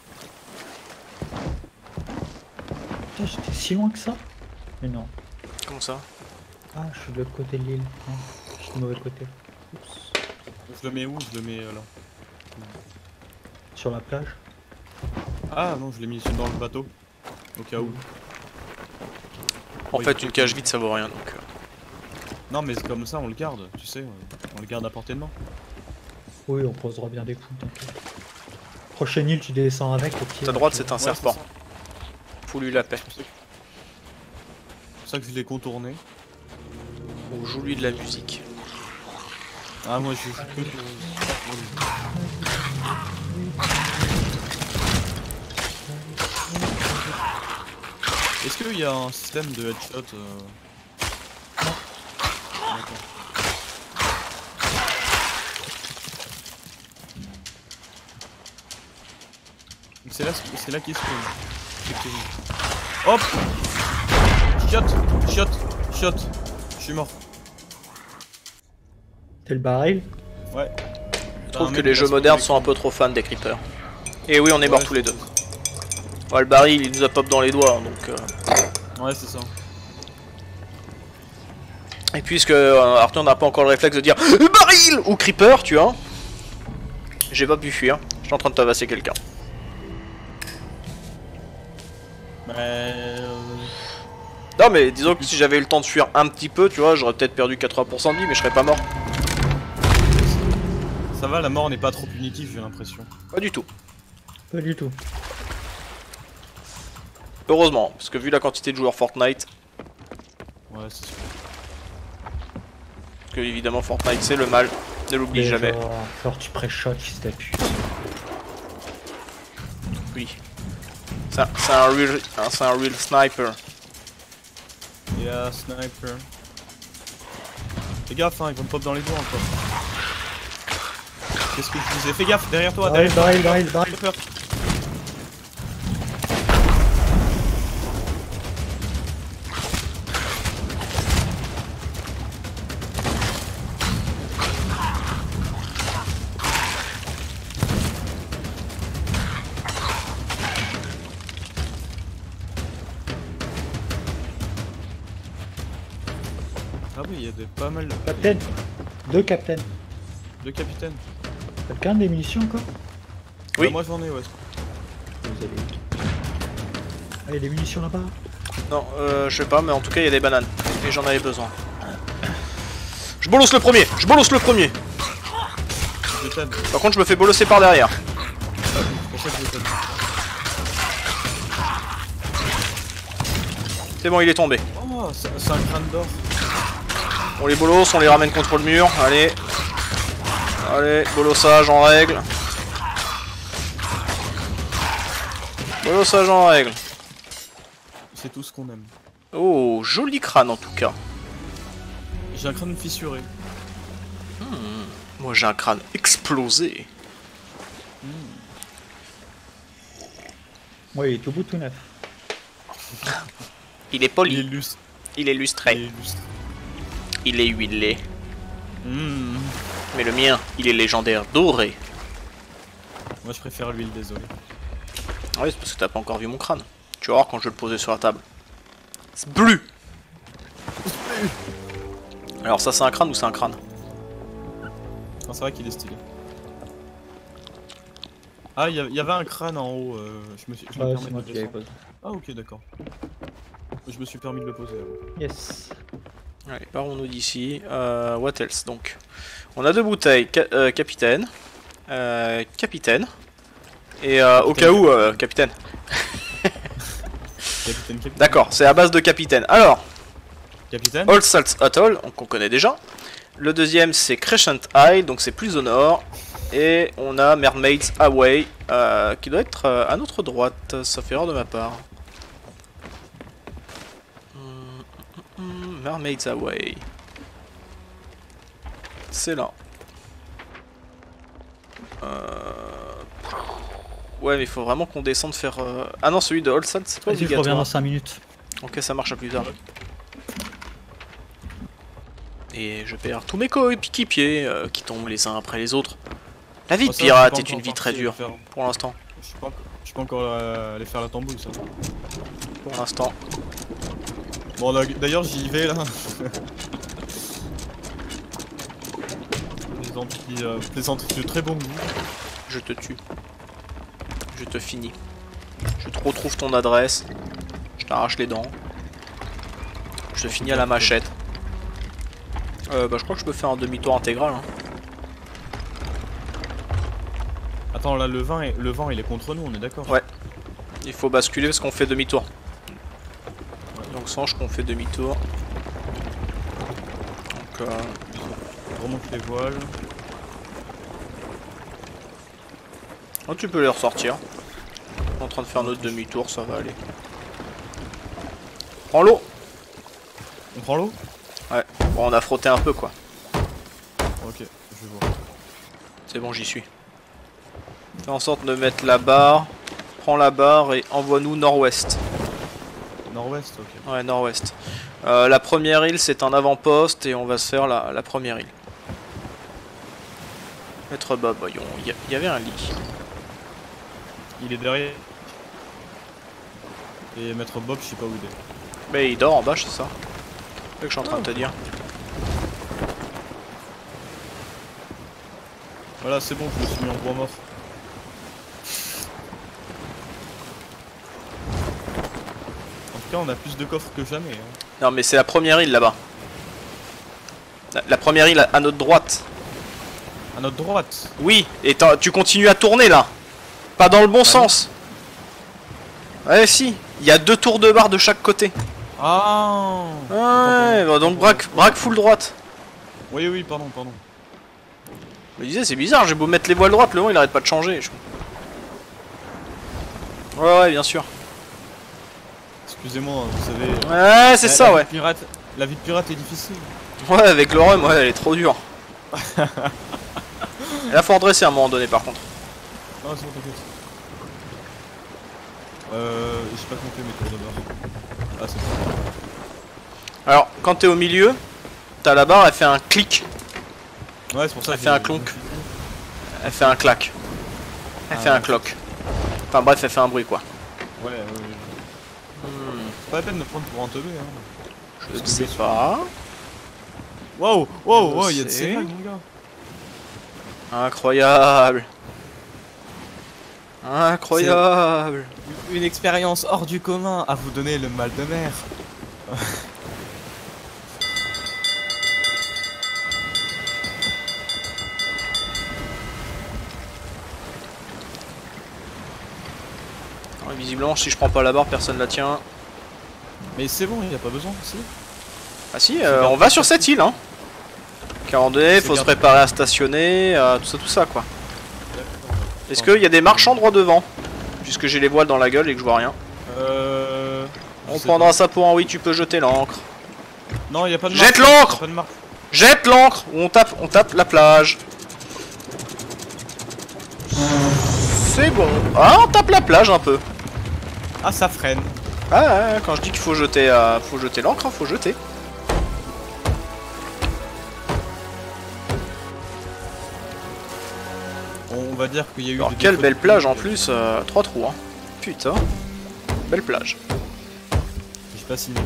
Putain, j'étais si loin que ça? Mais non. Comment ça? Ah, je suis de l'autre côté de l'île. Non, je suis du mauvais côté. Oups. Je le mets où? Je le mets là. Sur la plage. Ah non, je l'ai mis dans le bateau. Au cas où. En fait, une cage vide ça vaut rien donc. Non, mais c'est comme ça, on le garde, tu sais. On le garde à portée de main. Oui, on posera bien des coups, t'inquiète. Prochaine île, tu descends avec au pied. Ta droite, c'est un serpent. Faut lui la paix. C'est pour ça que je l'ai contourné. Ou joue-lui de la musique. Ah, moi je joue que. Est-ce qu'il y a un système de headshot D'accord. C'est là qu'il spawn. Hop! Shot! Je suis mort. T'es le baril? Ouais. Je trouve que les jeux modernes sont un peu trop fans des creepers. Et oui, on est morts tous les deux. Ouais, le baril il nous a pop dans les doigts donc. Ouais, c'est ça. Et puisque Arthur n'a pas encore le réflexe de dire baril ou creeper, tu vois, j'ai pas pu fuir. Je suis en train de tabasser quelqu'un. Non mais disons que si j'avais eu le temps de fuir un petit peu, tu vois, j'aurais peut-être perdu 80% de vie, mais je serais pas mort. Ça va, la mort n'est pas trop punitive, j'ai l'impression. Pas du tout. Pas du tout. Heureusement, parce que vu la quantité de joueurs Fortnite, Ouais, c'est sûr. parce que évidemment Fortnite c'est le mal, ne l'oublie jamais. Genre tu pré-shot, si t'appuies. Oui. C'est un real sniper. Yeah, sniper. Fais gaffe, hein, ils vont te pop dans les doigts encore. Qu'est-ce que je disais? Fais gaffe, derrière toi, derrière toi. Baril. Fais peur. Ah oui, il y a pas mal de... Captain. Deux captains. Deux capitaines. Quelqu'un des munitions encore? Oui. Bah, moi j'en ai, ouais. Vous avez... Ah, il y a des munitions là-bas? Non, je sais pas, mais en tout cas il y a des bananes. Et j'en avais besoin. Je bolosse le premier. Je t'aide. Par contre je me fais bolosser par derrière. C'est pour ça que je t'aide. C'est bon, il est tombé. Oh, c'est un crâne d'or. On les bolosse, on les ramène contre le mur. Allez. Allez, bolossage en règle. Bolossage en règle. C'est tout ce qu'on aime. Oh, joli crâne en tout cas. J'ai un crâne fissuré. Moi j'ai un crâne explosé. Ouais, il est tout bout tout neuf. Il est Il est poli. lustre. Il est lustré. Il est lustre. Il est huilé. Mmh. Mais le mien, il est légendaire doré. Moi je préfère l'huile, désolé. Ah oui, c'est parce que t'as pas encore vu mon crâne. Tu vas voir quand je vais le poser sur la table. C'est bleu. Alors ça c'est un crâne ou c'est un crâne? Non, c'est vrai qu'il est stylé. Ah, il y avait un crâne en haut. Je me Ouais, permets c'est moi de qui l'avais descendre. posé. Ah, ok, d'accord. Je me suis permis de le poser. Yes. Allez, parlons-nous d'ici. What else donc? On a deux bouteilles. Capitaine. Capitaine. Et au cas où, capitaine. Capitaine. D'accord, c'est à base de capitaine. Alors, Capitaine. Old Salt Atoll, qu'on connaît déjà. Le deuxième c'est Crescent Isle, donc c'est plus au nord. Et on a Mermaid's Away, qui doit être à notre droite, sauf erreur de ma part. Mermaid's Away. C'est là. Ouais, mais il faut vraiment qu'on descende faire... Ah non, celui de Old Salt, c'est pas Vas-y, je reviens dans obligatoire. 5 minutes. Ok, ça marche à plus tard. Et je perds tous mes coéquipiers qui tombent les uns après les autres. La vie de Oh, ça, pirate je est suis pas une encore vie très parti dure, faire. pour l'instant. Je suis pas encore allé faire la tambouille, ça. Pour l'instant. Bon, d'ailleurs, j'y vais là. Plaisanterie de très bon goût. Je te tue. Je te finis. Je te retrouve ton adresse. Je t'arrache les dents. Je te finis à la machette. Bah je crois que je peux faire un demi-tour intégral. Hein. Attends, là, le vent il est contre nous, on est d'accord? Ouais. Il faut basculer parce qu'on fait demi-tour. Donc sans qu'on fait demi-tour. Donc On remonte les voiles. oh, tu peux les ressortir. En train de faire notre demi-tour, ça va aller. Prends l'eau. On prend l'eau? Ouais. Bon, on a frotté un peu quoi. Ok, je vais voir. C'est bon, j'y suis. Fais en sorte de mettre la barre. Prends la barre et envoie-nous nord-ouest. Nord-ouest, ok. Ouais, nord-ouest. La première île, c'est un avant-poste et on va se faire la première île. Maître Bob, voyons, il y avait un lit. Il est derrière. Et Maître Bob, je sais pas où il est. Mais il dort en bas, c'est ça. C'est ce que je suis en train de te dire. Voilà, c'est bon, je me suis mis en bois mort. En tout cas, on a plus de coffres que jamais. Hein. Non, mais c'est la première île là-bas. La première île à notre droite. À notre droite. Oui, et tu continues à tourner là. Pas dans le bon sens. Ouais, si. Il y a 2 tours de barre de chaque côté. Ah. Ouais, bah donc braque full droite. Oui, oui, pardon. Je me disais, c'est bizarre, j'ai beau mettre les voiles droites, le vent il arrête pas de changer. Ouais, bien sûr. Excusez-moi, vous savez. Ouais, c'est ça, ouais. La vie de pirate est difficile. Ouais, avec le rhum, ouais, elle est trop dure. Là, faut redresser à un moment donné, par contre. Ah, c'est bon, t'inquiète. J'ai pas compté mes tours de barre. Ah, c'est bon. Alors, quand t'es au milieu, t'as la barre, elle fait un clic. Ouais, c'est pour ça. Elle fait un clonk. Elle fait un clac. Elle fait un cloc. Enfin bref, elle fait un bruit quoi. Ouais. C'est pas la peine de prendre pour un teubé, hein. Je ne sais pas. Wow, il y a de ces vagues, mon gars. Incroyable. Incroyable. Une expérience hors du commun à vous donner le mal de mer. Visiblement, si je prends pas la barre, personne la tient. Mais c'est bon, il n'y a pas besoin, si. Ah si, on va sur cette île, hein. Car en donné, faut se préparer à stationner, tout ça quoi. Est-ce qu'il y a des marchands droit devant? Puisque j'ai les voiles dans la gueule et que je vois rien. On prendra ça pour un oui, tu peux jeter l'ancre. Non, il y a pas de marque. Jette l'ancre. Jette l'ancre ou on tape la plage. C'est bon. Ah, on tape la plage un peu. Ah, ça freine. Ah, ouais, quand je dis qu'il faut jeter l'ancre, faut jeter. On va dire qu'il y a eu. Alors, quelle belle plage en plus, 3 trous, hein. Putain, belle plage. J'ai pas signé.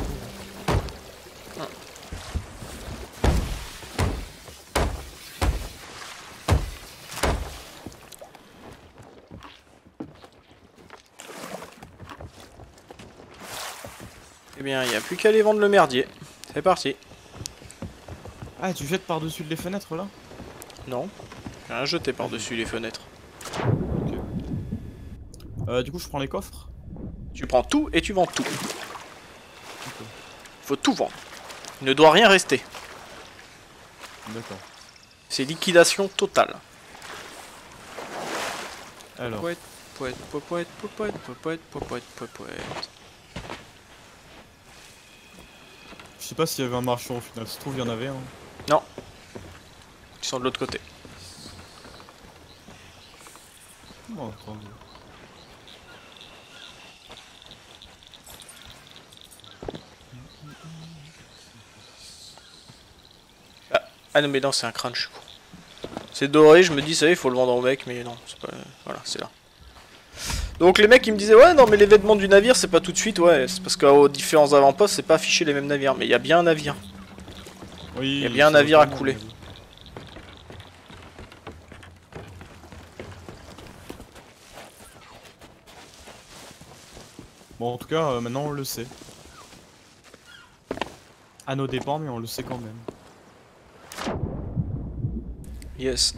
Eh bien, il n'y a plus qu'à aller vendre le merdier. C'est parti. Ah, tu jettes par-dessus les fenêtres là? Non, j'ai rien jeté par-dessus les fenêtres. Ok. Du coup, je prends les coffres. Tu prends tout et tu vends tout. Faut tout vendre. Il ne doit rien rester. D'accord. C'est liquidation totale. Alors. Poète. Je sais pas s'il y avait un marchand au final. Ça se trouve, il y en avait un. Non. Ils sont de l'autre côté. Oh, attendez. Ah non mais non, c'est un crâne, je suis con. C'est doré, je me dis ça y est, il faut le vendre au mec, mais non, c'est pas... Voilà, c'est là. Donc les mecs ils me disaient ouais non mais les vêtements du navire c'est pas tout de suite, ouais, c'est parce qu'aux différents avant-postes c'est pas affiché les mêmes navires, mais il y a bien un navire. Oui, il y a bien un navire à couler. Bon en tout cas maintenant on le sait. À nos dépens mais on le sait quand même. Yes.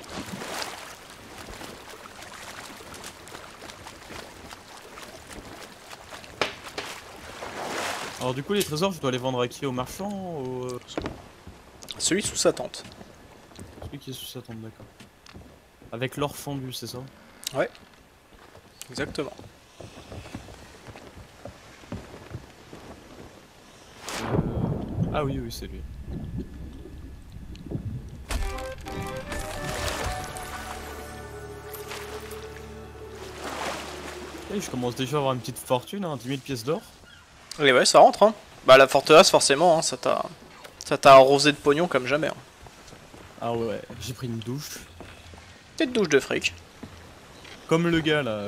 Alors du coup les trésors je dois les vendre à qui? Au marchand ou Celui sous sa tente. Celui qui est sous sa tente, d'accord. Avec l'or fondu, c'est ça? Ouais. Exactement. Ah oui, c'est lui. Et je commence déjà à avoir une petite fortune, hein, 10 000 pièces d'or. Et ouais, ça rentre, hein. Bah la forteresse, forcément, hein, ça t'a arrosé de pognon comme jamais. Hein. Ah ouais, j'ai pris une douche. Petite douche de fric. Comme le gars là,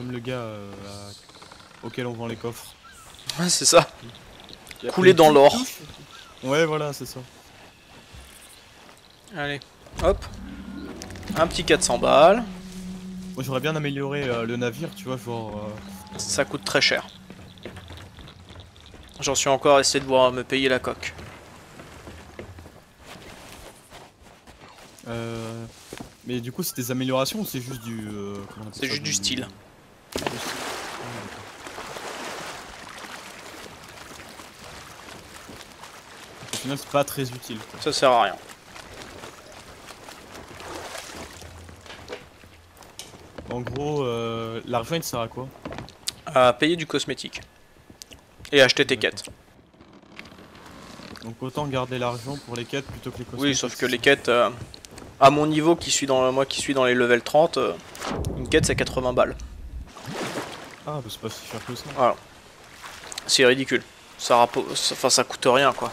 auquel on vend les coffres. Ouais, c'est ça. Couler dans l'or. Ouais, voilà, c'est ça. Allez, hop. Un petit 400 balles. Moi j'aurais bien amélioré le navire, tu vois, genre... Ça coûte très cher. J'en suis encore à essayer de voir me payer la coque. Mais du coup, c'est des améliorations ou c'est juste du. C'est juste du style. Au final, c'est pas très utile. Quoi. Ça sert à rien. En gros, l'argent il sert à quoi? À payer du cosmétique. Et acheter tes quêtes. Donc autant garder l'argent pour les quêtes plutôt que les cosmétiques. Oui, sauf que les quêtes, à mon niveau, qui suis dans les level 30, une quête c'est 80 balles. Ah, bah c'est pas si cher que ça. Voilà. C'est ridicule. Ça coûte rien quoi.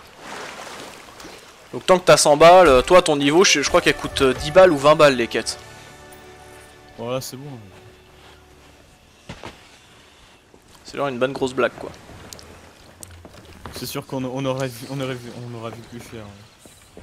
Donc tant que t'as 100 balles, toi ton niveau, je crois qu'elle coûte 10 balles ou 20 balles les quêtes. Voilà, c'est bon. C'est genre une bonne grosse blague quoi. C'est sûr qu'on aurait vu plus cher. Ouais.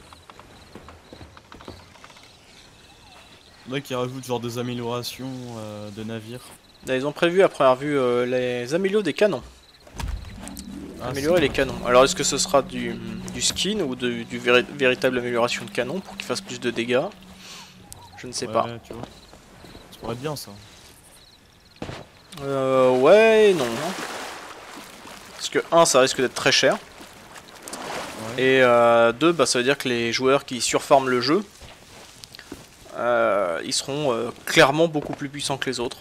Faudrait qu'ils rajoutent genre des améliorations de navires. Là, ils ont prévu après avoir vu les améliorer des canons. Ah, Améliorer les canons. Alors est-ce que ce sera du skin ou véritable amélioration de canon pour qu'il fasse plus de dégâts? Je ne sais pas. Tu vois. Ça pourrait être bien ça. Ouais et non. Parce que 1 ça risque d'être très cher. Ouais. Et 2 bah ça veut dire que les joueurs qui surfarment le jeu ils seront clairement beaucoup plus puissants que les autres.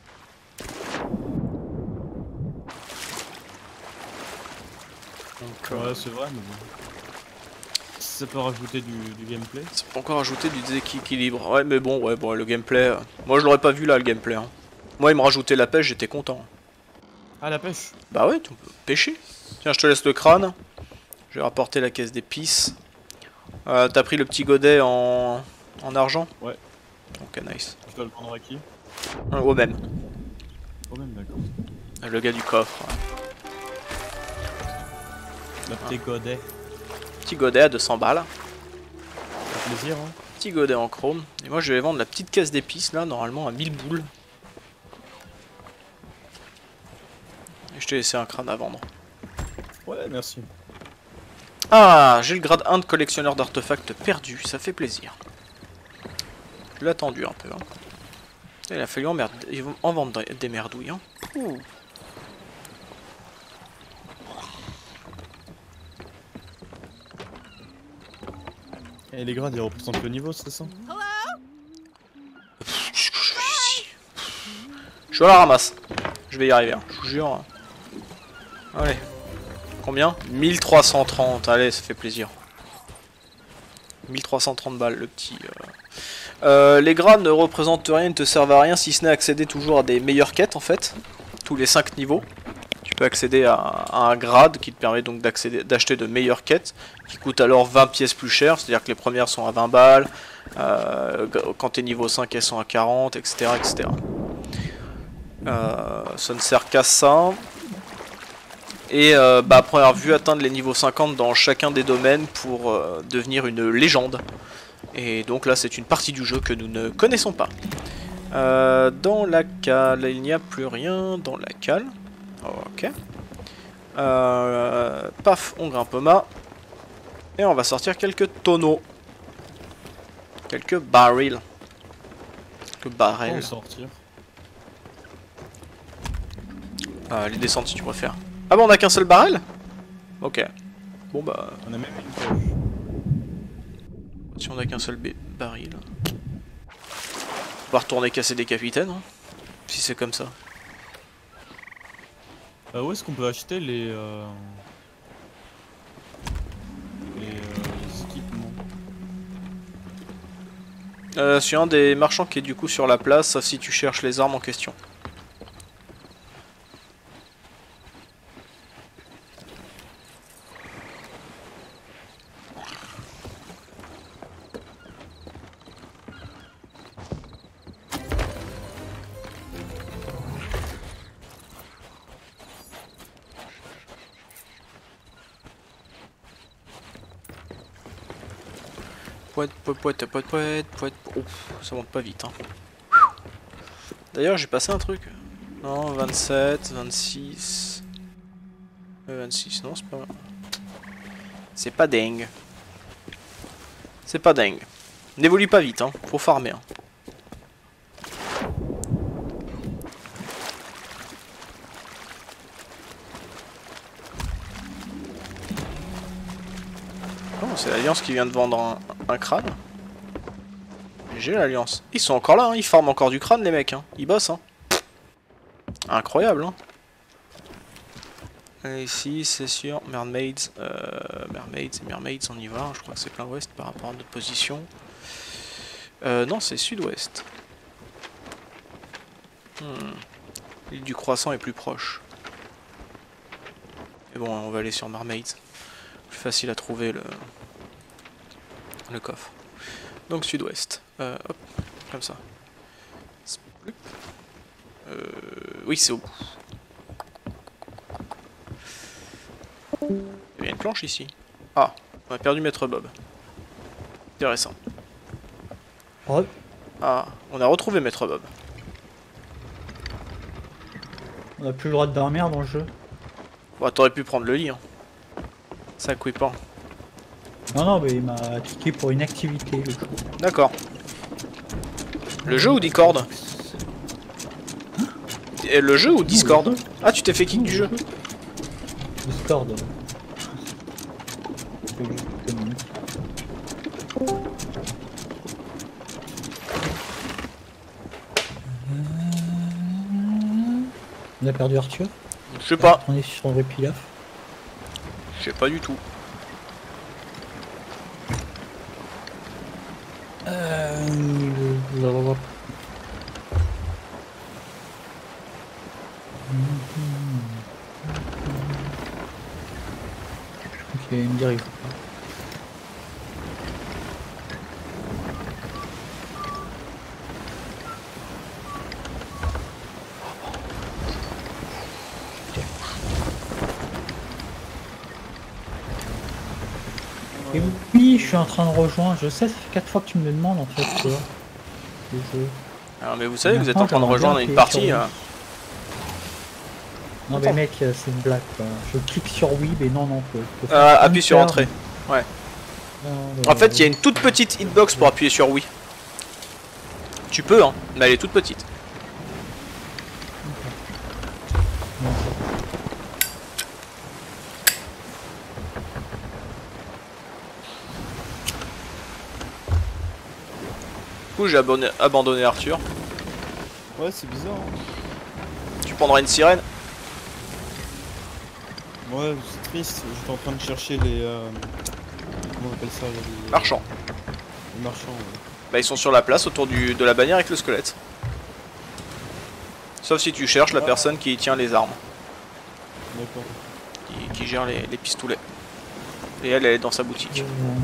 Donc, ouais c'est vrai mais bon. Ça peut rajouter du gameplay. Ça peut encore rajouter du déséquilibre. Ouais mais bon, le gameplay... moi je l'aurais pas vu là le gameplay. Hein. Moi il me rajoutait la pêche, j'étais content. Ah la pêche. Bah ouais, tu peux pêcher. Tiens, je te laisse le crâne. Je vais rapporter la caisse d'épices. T'as pris le petit godet en argent? Ouais. Ok, nice. Je dois le prendre à qui? Au même. Au même, d'accord. Le gars du coffre. Le petit godet. Petit godet à 200 balles. Ça fait plaisir, hein. Petit godet en chrome. Et moi je vais vendre la petite caisse d'épices là, normalement à 1000 boules. Et je t'ai laissé un crâne à vendre. Ouais, merci. Ah, j'ai le grade 1 de collectionneur d'artefacts perdu, ça fait plaisir. Je l'ai attendu un peu. Hein. Il a fallu en vendre des merdouilles. Hein. Ouh. Et les grades ils représentent le niveau, c'est ça? Je suis à la ramasse. Je vais y arriver, hein. Je vous jure. Allez. Combien? 1330. Allez, ça fait plaisir. 1330 balles, le petit. Les grades ne représentent rien, ne te servent à rien si ce n'est accéder toujours à des meilleures quêtes en fait. Tous les 5 niveaux. Tu peux accéder à un grade qui te permet donc d'acheter de meilleures quêtes qui coûtent alors 20 pièces plus cher. C'est-à-dire que les premières sont à 20 balles. Quand tu es niveau 5, elles sont à 40, etc. etc. Ça ne sert qu'à ça. Et à première vue, atteindre les niveaux 50 dans chacun des domaines pour devenir une légende. Et donc là, c'est une partie du jeu que nous ne connaissons pas. Dans la cale, il n'y a plus rien dans la cale. Ok. Paf, on grimpe au mât. Et on va sortir quelques tonneaux. Quelques barils. Quelques barrels. Sortir. Les descentes si tu préfères. Ah bon, on a qu'un seul barrel? Ok. Bon bah... On a même une poche. Si on a qu'un seul baril... On va retourner casser des capitaines, hein, si c'est comme ça. Où est-ce qu'on peut acheter les équipements? Sur un des marchands qui est du coup sur la place, sauf si tu cherches les armes en question. Ouf, ça monte pas vite. Hein. D'ailleurs, j'ai passé un truc. Non, 27, 26. 26, non, c'est pas. C'est pas dingue. C'est pas dingue. N'évolue pas vite, hein. Faut farmer. Hein. Oh, c'est l'Alliance qui vient de vendre un crâne. J'ai l'Alliance. Ils sont encore là, hein. Ils farment encore du crâne, les mecs. Hein. Ils bossent. Hein. Incroyable. Hein. Et ici, c'est sûr. Mermaids. Mermaids, on y va. Je crois que c'est plein ouest par rapport à notre position. Non, c'est sud-ouest. L'île du Croissant est plus proche. Mais bon, on va aller sur Mermaids. Plus facile à trouver le coffre. Donc sud-ouest. Hop, comme ça. Oui, c'est au bout. Il y a une planche ici. Ah, on a perdu Maître Bob. Intéressant. Ouais. Ah, on a retrouvé Maître Bob. On a plus le droit de dormir dans le jeu. Bah, t'aurais pu prendre le lit. Hein. Ça couille pas. Non, non, mais il m'a cliqué pour une activité le jeu. D'accord. Le jeu ou Discord? Le jeu ou Discord? Ah, tu t'es fait kick du jeu? Discord. On a perdu Arthur. Je sais pas. On est sur son Pilaf. Je sais pas du tout. Ok, il me dirige. Et oui, je suis en train de rejoindre. Je sais, ça fait 4 fois que tu me le demandes en fait, tu vois. Le jeu. Alors, mais vous savez, vous êtes en train de rejoindre une partie. Non mais mec, c'est une blague quoi. Je clique sur oui, mais non, non. Appuie sur entrée. Ouais. En fait, il y a une toute petite hitbox pour appuyer sur oui. Tu peux, hein, mais elle est toute petite. Du coup, j'ai abandonné Arthur. Ouais, c'est bizarre. Hein. Tu prendras une sirène? Ouais, c'est triste. J'étais en train de chercher les. Comment on appelle ça les... Marchands. Les marchands, ouais. Bah, ils sont sur la place autour de la bannière avec le squelette. Sauf si tu cherches la personne qui tient les armes. D'accord. Qui gère les pistolets. Et elle est dans sa boutique.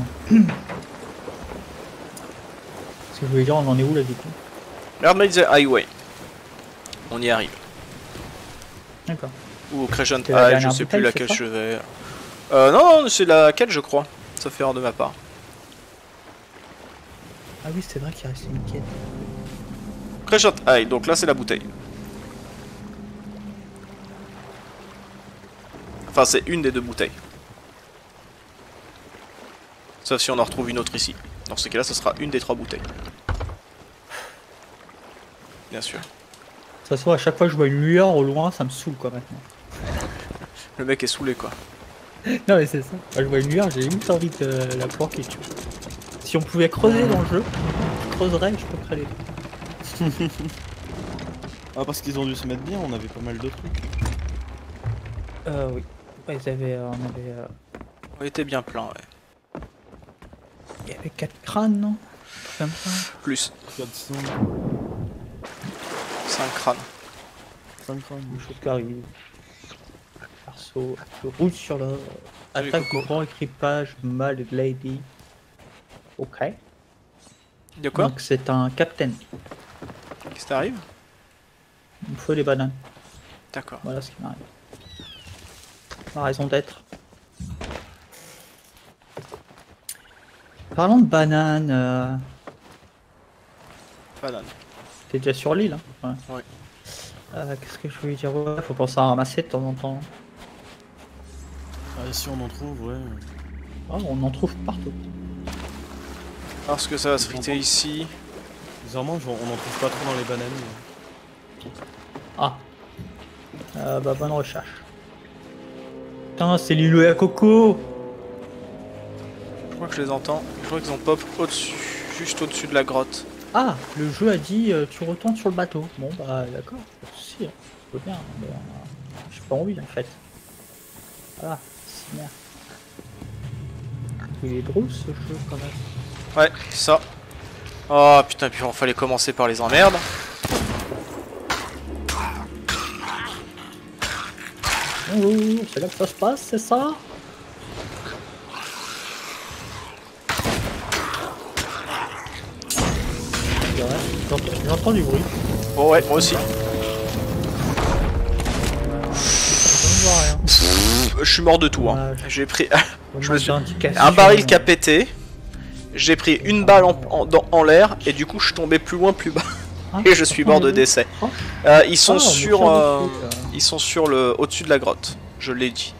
Ce que je voulais dire, on en est où là du coup? Mermaids Highway. On y arrive. D'accord. Ou Crescent C'est la High, je dernière sais plus bouteille, laquelle c'est ça je vais. Non, non, c'est laquelle je crois. Ça fait erreur de ma part. Ah oui, c'est vrai qu'il reste une quête. Crescent High, donc là c'est la bouteille. Enfin, c'est une des deux bouteilles. Sauf si on en retrouve une autre ici. Dans ce cas-là, ce sera une des 3 bouteilles. Bien sûr. De toute façon, à chaque fois que je vois une lueur au loin, ça me saoule quoi maintenant. Le mec est saoulé quoi. Non mais c'est ça. Quand je vois une lueur, j'ai limite envie de la planquer, tu vois. Si on pouvait creuser dans le jeu, je creuserais et je planquerais les trucs. Ah, parce qu'ils ont dû se mettre bien, on avait pas mal de trucs. Oui. Ouais, ils avaient, on avait... On était bien plein, ouais. Il y avait 4 crânes, non? Comme ça. Plus. 400, 5 crânes. 5 crânes. Une chose qui arrive. Perso, roule sur le... Salut, Attaque Coco. du grand équipage, Mad Lady. Ok. De quoi? Donc c'est un capitaine. Qu'est-ce qui t'arrive? Il me faut des bananes. D'accord. Voilà ce qui m'arrive. Ma raison d'être. Parlons de bananes. Banane. T'es déjà sur l'île, hein? Ouais. Qu'est-ce que je voulais dire? Ouais, faut penser à ramasser de temps en temps. Ah, ici on en trouve, ouais. Oh, on en trouve partout. Parce que ça va se friter ici. Bizarrement, on en trouve pas trop dans les bananes. Ah. Bah bonne recherche. Putain, c'est Lilo et Coco. Je crois que je les entends. Je crois qu'ils ont pop au-dessus, juste au-dessus de la grotte. Ah, le jeu a dit tu retournes sur le bateau. Bon bah d'accord, pas de soucis, c'est bien. Mais, j'ai pas envie en fait. Voilà, c'est bien. Il est drôle ce jeu quand même. Ouais, ça. Oh putain, puis il fallait commencer par les emmerdes. Oh, c'est là que ça se passe, c'est ça? J'entends du bruit. Oh ouais, moi aussi. Je suis mort de tout, hein. J'ai pris je me suis... un baril qui a pété. J'ai pris une balle en l'air et du coup je suis tombé plus loin, plus bas. Et je suis mort de décès. Ils sont ils sont sur le au-dessus de la grotte. Je l'ai dit.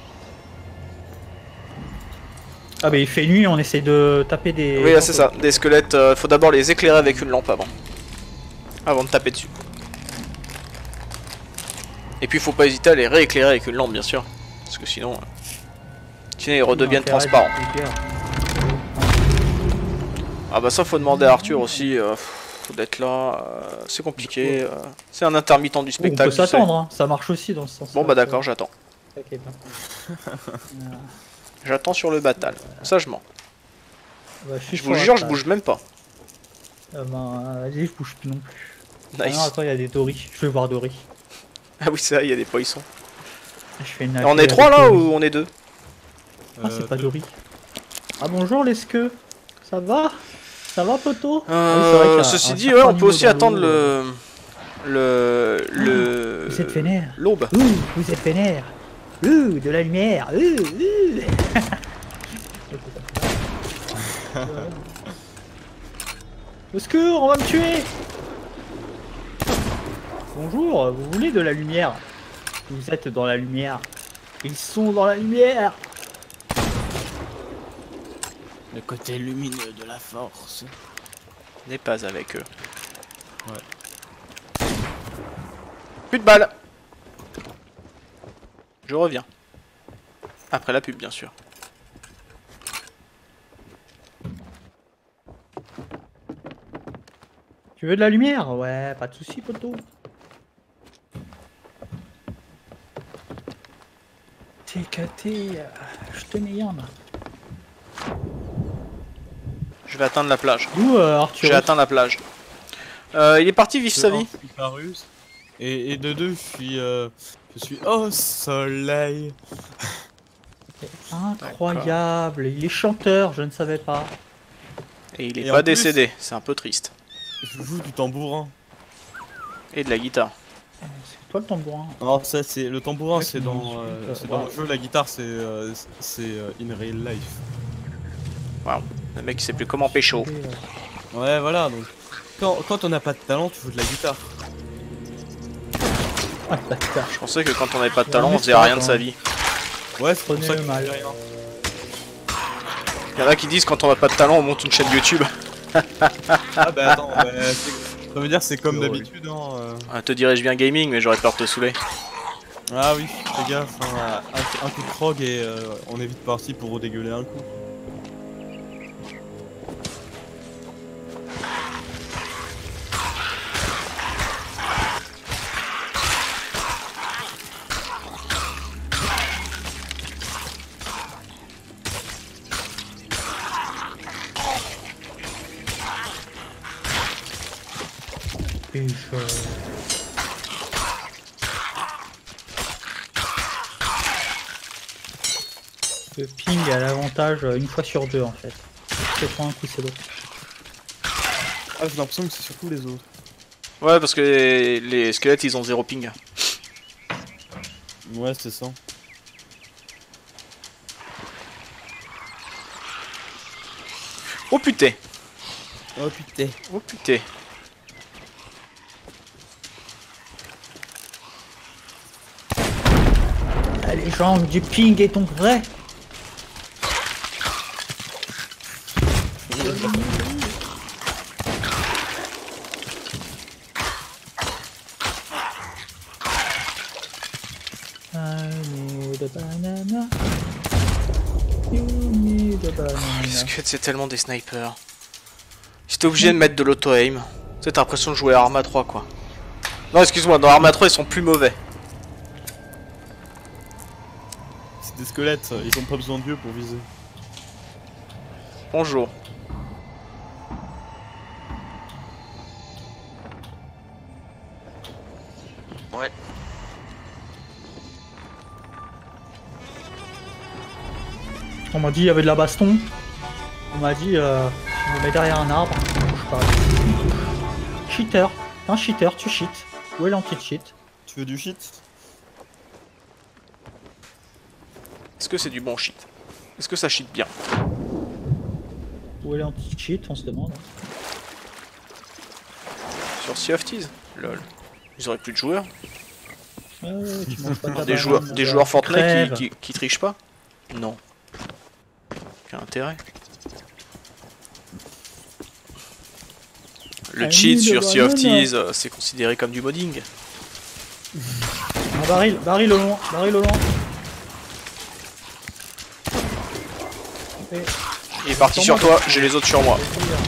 Ah bah il fait nuit, on essaie de taper des... Oui, c'est ça, des squelettes, faut d'abord les éclairer avec une lampe avant de taper dessus. Et puis faut pas hésiter à les rééclairer avec une lampe bien sûr, parce que sinon ils redeviennent transparents. Ah bah ça faut demander à Arthur aussi, faut d'être là, c'est compliqué, c'est un intermittent du spectacle. On peut s'attendre, hein. Ça marche aussi dans ce sens. Bon bah d'accord, j'attends. Okay, J'attends sur le batal, sagement. Bah, je vous jure, je bouge même pas. Vas-y, je bouge plus non plus. Nice. Ah non, attends, il y a des Dory, je vais voir Dory. Ah oui, c'est vrai, il y a des poissons. On est 3 là ou on est 2? Ah, c'est pas Dory. Ah bonjour les skeux. Ça va? Ça va, poteau? Ceci dit, ouais, on peut aussi attendre Vous êtes vénère. L'aube. Vous êtes vénère. De la lumière. Le secours, on va me tuer. Bonjour, vous voulez de la lumière? Vous êtes dans la lumière. Ils sont dans la lumière. Le côté lumineux de la force n'est pas avec eux. Ouais. Plus de balles. Je reviens. Après la pub, bien sûr. Tu veux de la lumière? Ouais, pas de soucis, poteau. TKT, je te mets en. Je vais atteindre la plage. Où Arthur? J'ai atteint la plage. Il est parti vivre sa vie. Je suis Parus. Et de deux, je suis au soleil. Incroyable, il est chanteur, je ne savais pas. Et il est pas décédé, c'est un peu triste. Je joue du tambourin. Et de la guitare. C'est toi le tambourin? Alors ça c'est le tambourin, c'est dans le jeu, la guitare c'est in real life. Waouh, le mec il sait plus comment pécho. Ouais voilà, donc quand on n'a pas de talent, tu joues de la guitare. Je pensais que quand on n'avait pas de talent, on faisait rien de sa vie. Ouais, c'est pour ça que mal. Il y en a qui disent quand on n'a pas de talent, on monte une chaîne YouTube. Ah bah attends, ça veut dire c'est comme d'habitude hein. Te dirais-je bien gaming, mais j'aurais peur de te saouler. Ah oui, fais gaffe, hein, un coup de prog et on est vite parti pour redégueuler un coup. Le ping a l'avantage une fois sur deux en fait. C'est pas un coup, c'est l'autre. Ah, j'ai l'impression que c'est surtout les autres. Ouais, parce que les squelettes ils ont 0 ping. Ouais, c'est ça. Oh putain. Oh putain. Oh putain. Les gens du ping est ton vrai. I need a banana. You need a banana. Qu'est-ce que c'est tellement des snipers. J'étais obligé de mettre de l'auto-aim. Tu sais, t'as l'impression de jouer à Arma 3 quoi. Non, excuse-moi, dans Arma 3 ils sont plus mauvais. C'est des squelettes, ils ont pas besoin de Dieu pour viser. Bonjour. Ouais. On m'a dit il y avait de la baston. On m'a dit on me met derrière un arbre. Je bouge pas. Cheater. T'es un cheater, tu cheats. Où est l'anti-cheat? Tu veux du shit? Est-ce que c'est du bon shit? Est-ce que ça cheat bien? Où est l'anti-cheat, on se demande. Sur Sea of Thieves? Lol. Ils auraient plus de joueurs? Ouais, tu manges pas de la Des banane, joueurs Fortnite crève. qui trichent pas? Non. Quel intérêt? Le Ah, cheat oui, sur de Sea of banane. Thieves, c'est considéré comme du modding. Un baril au loin, baril au loin. Et- Il est parti sur toi, j'ai les autres sur moi.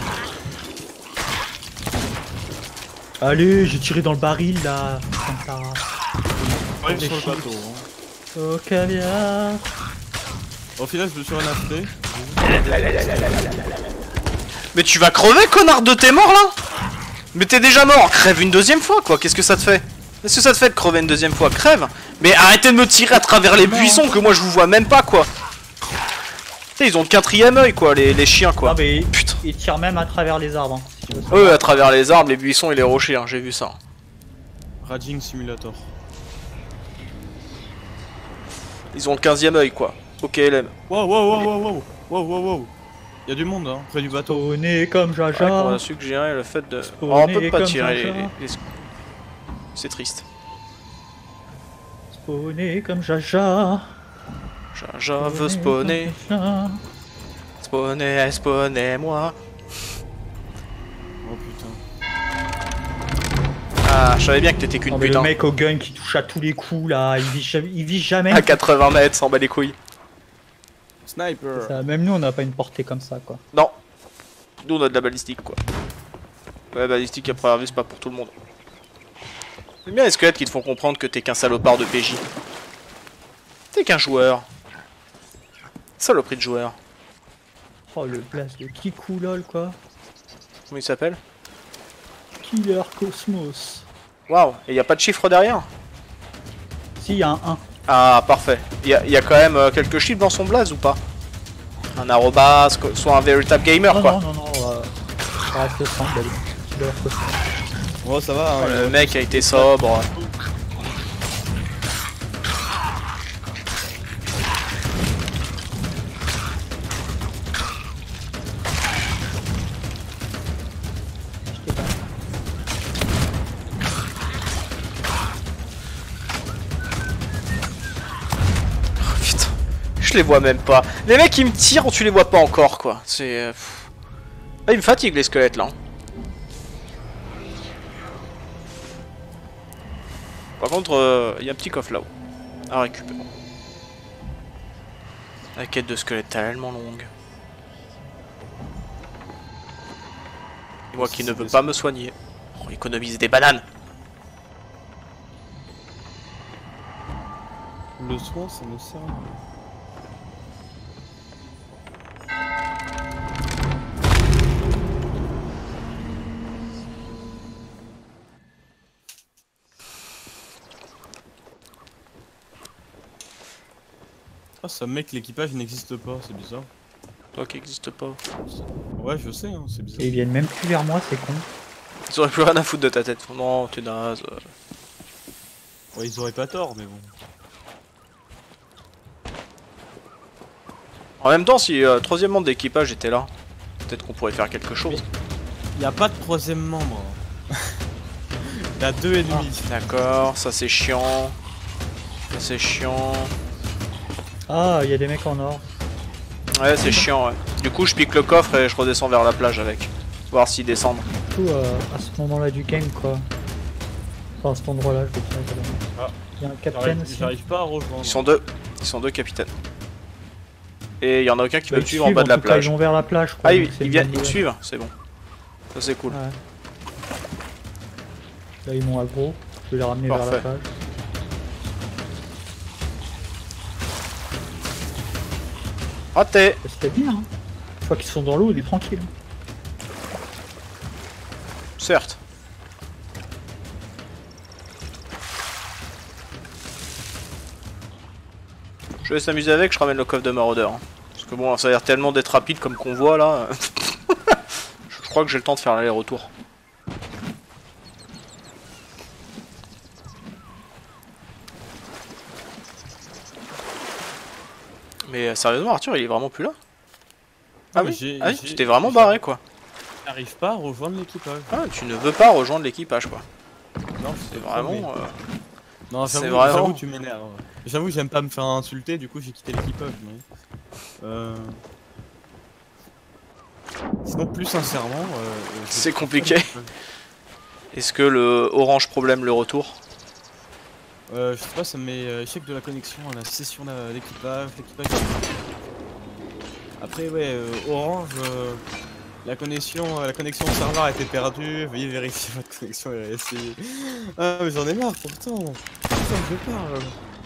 Allez, j'ai tiré dans le baril là. Comme ça. Ouais, Des sur le chips. bateau. Hein. Au caviar. Au final, je me suis rien acheté. Mais tu vas crever, connard de t'es mort là? Mais t'es déjà mort, crève une deuxième fois quoi, qu'est-ce que ça te fait? Qu'est-ce que ça te fait de crever une deuxième fois? Crève! Mais arrêtez de me tirer à travers les buissons que moi je vous vois même pas quoi! Putain, ils ont le quatrième œil quoi, les chiens quoi. Ah, mais Putain. il tire même à travers les arbres. Hein, si tu veux savoir. Eux à travers les arbres, les buissons et les rochers, hein, j'ai vu ça. Raging Simulator. Ils ont le 15e œil quoi. Ok LM. Wow, wow, wow, wow, wow, wow, wow, wow. Y'a du monde hein, près du bateau. Spawné comme Ouais, Jaja. on a suggéré le fait de... Spawner Oh, on peut pas comme tirer ça. les... C'est triste. Spawné comme Jaja. Jaja veut spawner. Jaja. Spawnez-moi. Oh putain. Ah, je savais bien que t'étais qu'une Non, mais le putain. mec au gun qui touche à tous les coups là, il vit jamais. À 80 mètres, s'en bat les couilles. Sniper. Ça, même nous on n'a pas une portée comme ça quoi. Non. Nous on a de la balistique quoi. Ouais, balistique à première vue c'est pas pour tout le monde. C'est bien les squelettes qui te font comprendre que t'es qu'un salopard de PJ. T'es qu'un joueur. Saloperie de joueur. Oh le blast de Kikou lol quoi. Comment il s'appelle? Killer Cosmos. Waouh, et y a pas de chiffre derrière? Si, y a un 1. Ah, parfait. Y a quand même quelques chiffres dans son blaze ou pas? Un arrobas, soit un véritable gamer Non, quoi. non, non, non, ça reste simple, allez. Killer Cosmos. Oh ça va. Hein, Le mec a été sobre. Je t'ai pas. Oh, putain, je les vois même pas. Les mecs ils me tirent, tu les vois pas encore quoi. C'est... Ah, ils me fatiguent les squelettes là. Par contre, il y a un petit coffre là-haut à récupérer. La quête de squelette tellement longue. Moi qui ne veux pas me soigner. Oh, économise des bananes. Le soin ça me sert à rien. Ah ça mec l'équipage n'existe pas, c'est bizarre. Toi qui existe pas. Ouais je sais hein, c'est bizarre. Et ils viennent même plus vers moi, c'est con. Ils auraient plus rien à foutre de ta tête. Non, t'es naze. Ouais ils auraient pas tort mais bon. En même temps, si troisième membre d'équipage était là, peut-être qu'on pourrait faire quelque chose. Y a pas de troisième membre. Y a deux ennemis. D'accord, ça c'est chiant. Ça c'est chiant. Ah, il y a des mecs en or. Ouais, c'est chiant, ouais. Du coup, je pique le coffre et je redescends vers la plage avec. Voir s'ils descendent. Surtout à ce moment-là du game quoi. Enfin, à cet endroit-là, je vais tirer. Ah. Il y a un capitaine aussi. J'arrive pas à rejoindre. Ils sont deux capitaines. Et il y en a aucun qui Bah, peut me suivre en bas de la plage. Ils vont vers la plage, quoi. Ah, donc c'est ils une viennent, bonne ils me nouvelle. suivent, c'est bon. Ça c'est cool. Ouais. Là, ils m'ont aggro. Je vais les ramener vers la Parfait. plage. Raté. C'était bien, hein. Une fois qu'ils sont dans l'eau, on est tranquille. Certes. Je vais s'amuser avec, je ramène le coffre de maraudeur. Hein. Parce que bon, ça a l'air tellement d'être rapide comme convoi là. Je crois que j'ai le temps de faire l'aller-retour. Mais sérieusement, Arthur, il est vraiment plus là? Ah oui, tu t'es vraiment barré quoi. J'arrive pas à rejoindre l'équipage. Ah, tu ne veux pas rejoindre l'équipage quoi. Non, C'est vraiment... Non, c'est j'avoue, vraiment- j'avoue, tu m'énerves. J'avoue, j'aime pas me faire insulter, du coup j'ai quitté l'équipage. Sinon, plus sincèrement, C'est compliqué. Est-ce que le orange problème le retour? je sais pas, ça me met échec de la connexion à la session d'équipage. Après, ouais, orange, la connexion au serveur a été perdue. Veuillez vérifier votre connexion et réessayer. Ah, mais j'en ai marre pourtant. Putain, je parle.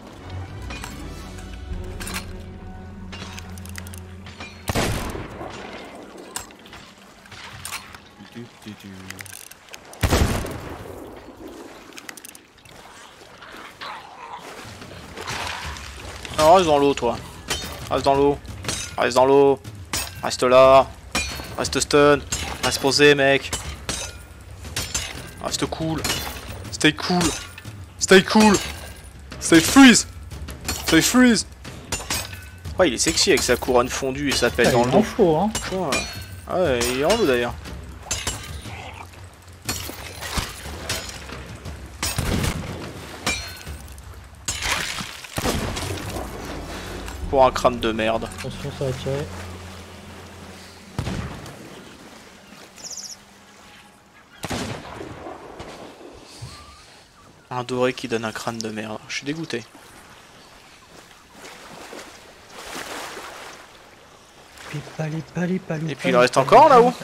Non, reste dans l'eau toi. Reste dans l'eau. Reste dans l'eau. Reste là. Reste stun. Reste posé mec. Reste cool. Stay cool. Stay cool. Stay freeze. Stay freeze. Ouais, il est sexy avec sa couronne fondue et sa pelle dans Il est l'eau. en chaud, hein. Ah ouais, il est en l'eau d'ailleurs. Pour un crâne de merde. Attention, ça va tirer. Un doré qui donne un crâne de merde. Je suis dégoûté. Et puis il en reste encore là-haut.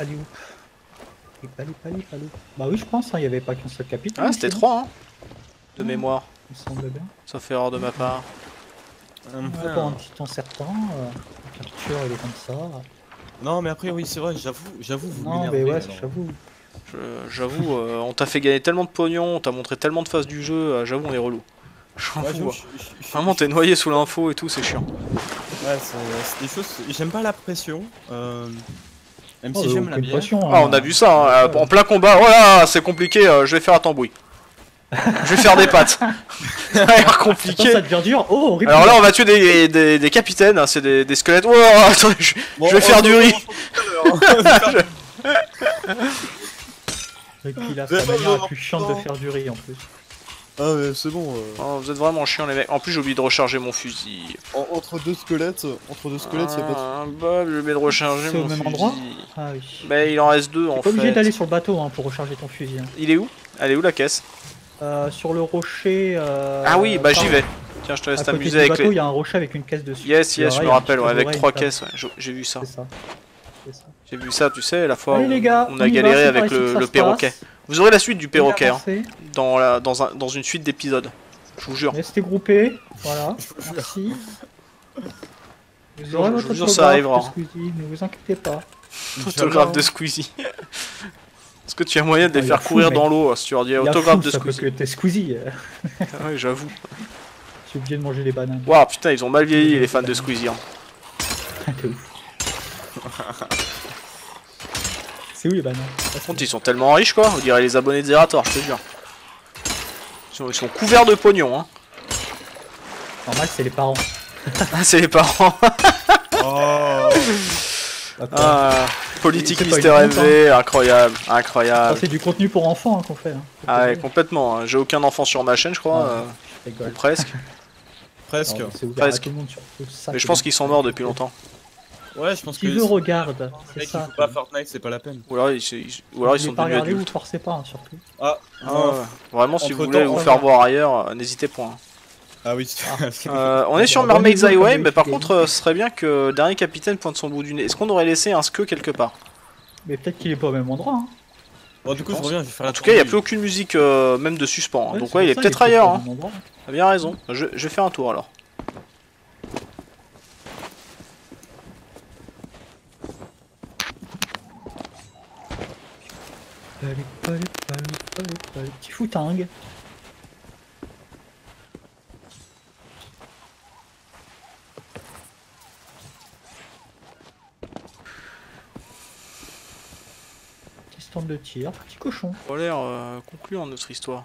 Bah oui, je pense, hein, il n'y avait pas qu'un seul capitaine. Ah, c'était ici, 3 hein. De Ouais. mémoire. Il me semble bien. Ça fait erreur de ma part. Ouais, pour un petit temps certain, Arthur il est comme ça. Non, mais après, oui, c'est vrai, j'avoue, vous Non, m'énervez. mais ouais, alors. j'avoue. J'avoue, on t'a fait gagner tellement de pognon, on t'a montré tellement de phases du jeu, j'avoue on est relou. J'avoue, Ouais, j'avoue, vraiment t'es noyé sous l'info et tout, c'est chiant. Ouais, c'est des choses. J'aime pas la pression. Même Oh, si j'aime la aucune bière. pression, Ah, on a vu ça, hein, en plein combat, voilà, c'est compliqué, je vais faire un tambouille. Je vais faire des pattes. Ça a l'air Attends, compliqué. ça devient dur. Oh, horrible. Alors là, on va tuer des capitaines, hein, c'est des squelettes. Oh, attendez, je vais faire du riz. Et puis là, c'est la manière la plus chiante de faire du riz en plus. Ah, mais c'est bon. Oh, vous êtes vraiment chiants les mecs. En plus, j'ai oublié de recharger mon fusil. Entre deux squelettes, y a pas de. Bah, j'ai oublié de recharger C'est au mon même fusil. endroit Ah oui. Mais il en reste deux en T'es pas obligé fait. d'aller sur le bateau hein, pour recharger ton fusil. Hein. Il est où? Elle est où la caisse? Sur le rocher. Ah oui, bah j'y par- vais. Tiens, je te laisse À côté du t'amuser avec bateau, les. il y a un rocher avec une caisse dessus. Yes, Il y yes, je aura me un rappelle, petit ouais, avec oreille, 3 une table. caisses, ouais, j'ai vu ça. C'est ça. C'est ça. J'ai vu ça, tu sais, la fois Allez, où les gars, on on a y va, galéré c'est par avec ici que ça le se perroquet. passe. Vous aurez la suite du perroquet hein, Avancez. dans une suite d'épisodes. Je vous jure. Restez groupés. Voilà. Merci. Vous aurez Je votre vous jure, ça autographe arrivera. de Squeezie, ne vous inquiétez pas. Autographe de Squeezie. Est-ce que tu as moyen de les Oh, il faire a fou, courir mec. dans l'eau si tu leur dis Il y a autographe fou, de ça, parce Squeezie? que t'es Squeezie. Ah ouais, j'avoue. J'ai oublié de manger les bananes. Waouh, putain, ils ont mal vieilli les fans de Squeezie. Hein. T'es ouf. C'est où les bananes? Par contre, ils sont tellement riches quoi, on dirait les abonnés de Zerator, je te jure. Ils sont couverts de pognon, hein. Normal, c'est les parents. Ah, c'est les parents. D'accord. Ah, politique C'est pas Mister une honte, MV, incroyable, Ça, incroyable. c'est du contenu pour enfants hein, qu'on fait. Hein. Ah ouais, complètement. Hein. J'ai aucun enfant sur ma chaîne, je crois. Ouais. Ou Rigole. presque. Presque. Non, c'est ouvert Presque. à tout le monde surtout. Ça, Mais je c'est pense bien. qu'ils sont morts depuis longtemps. Ouais, je pense Si que... veut, regarde. C'est Mec, il ça. faut pas Fortnite, c'est pas la peine. Ou alors ils sont pas devenus regarder, vous adultes. forcez pas, hein, surtout. Ah, Ah, non. ouais. Vraiment, si vous Entre-temps, voulez vous ça faire va. voir ailleurs, n'hésitez point. Ah oui, On est sur Bah, Mermaid's abonnez-vous, Highway, comme mais par d'habitude. contre, ce serait bien que le dernier capitaine pointe son bout du nez. Est-ce qu'on aurait laissé un skeu quelque part? Mais peut-être qu'il est pas au même endroit. Hein. Bon, du coup, je pense. reviens, je vais faire En la tout cas, il n'y a tournée. plus aucune musique, même de suspens. Hein. Donc, c'est ouais, il pour est ça peut-être qu'il ailleurs. pas au Hein. même endroit. T'as bien raison. Je vais faire un tour alors. Petit footing. Petit stand de tir, petit cochon. On a l'air concluant notre histoire.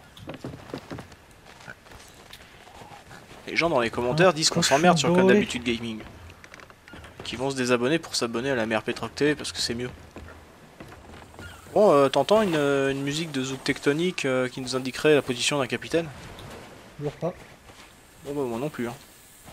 Les gens dans les commentaires disent qu'on s'emmerde sur le Comme d'habitude gaming. Qui vont se désabonner pour s'abonner à la meilleure Petroc TV parce que c'est mieux. Bon, t'entends une musique de zouk tectonique qui nous indiquerait la position d'un capitaine? Toujours pas. Bon bah moi non plus. Hein.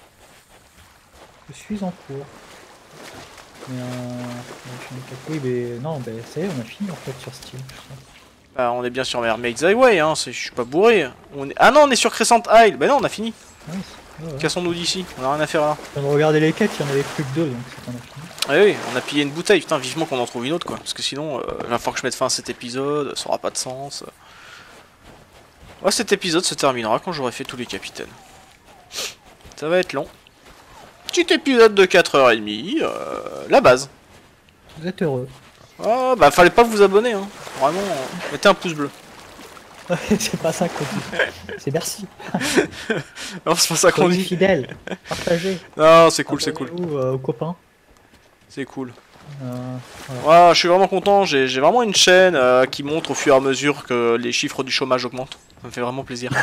Je suis en cours. Mais oui, mais non, bah, ça y est, on a fini en fait sur Steam. Bah on est bien sur Mermaid's Highway, hein, je suis pas bourré. Ah non, on est sur Crescent Isle. Bah non, on a fini. Ouais, ouais. Cassons-nous d'ici, on a rien à faire là. Je viens de regarder les quêtes, il y en avait plus que 2, donc c'est qu'on a fini. Ah oui, on a pillé une bouteille, putain, vivement qu'on en trouve une autre quoi. Parce que sinon, la fois que je mette fin à cet épisode, ça aura pas de sens. Ouais, cet épisode se terminera quand j'aurai fait tous les capitaines. Ça va être long. Petit épisode de 4h30, la base. Vous êtes heureux. Ah bah fallait pas vous abonner, hein. Vraiment, mettez un pouce bleu. C'est pas ça qu'on dit. C'est merci. Non, c'est pas ça qu'on Soyez dit. fidèles. Partagez. Non, c'est cool, c'est cool. Abonnez-vous, aux copains. C'est cool. Voilà. Ouais, je suis vraiment content, j'ai vraiment une chaîne qui montre au fur et à mesure que les chiffres du chômage augmentent. Ça me fait vraiment plaisir.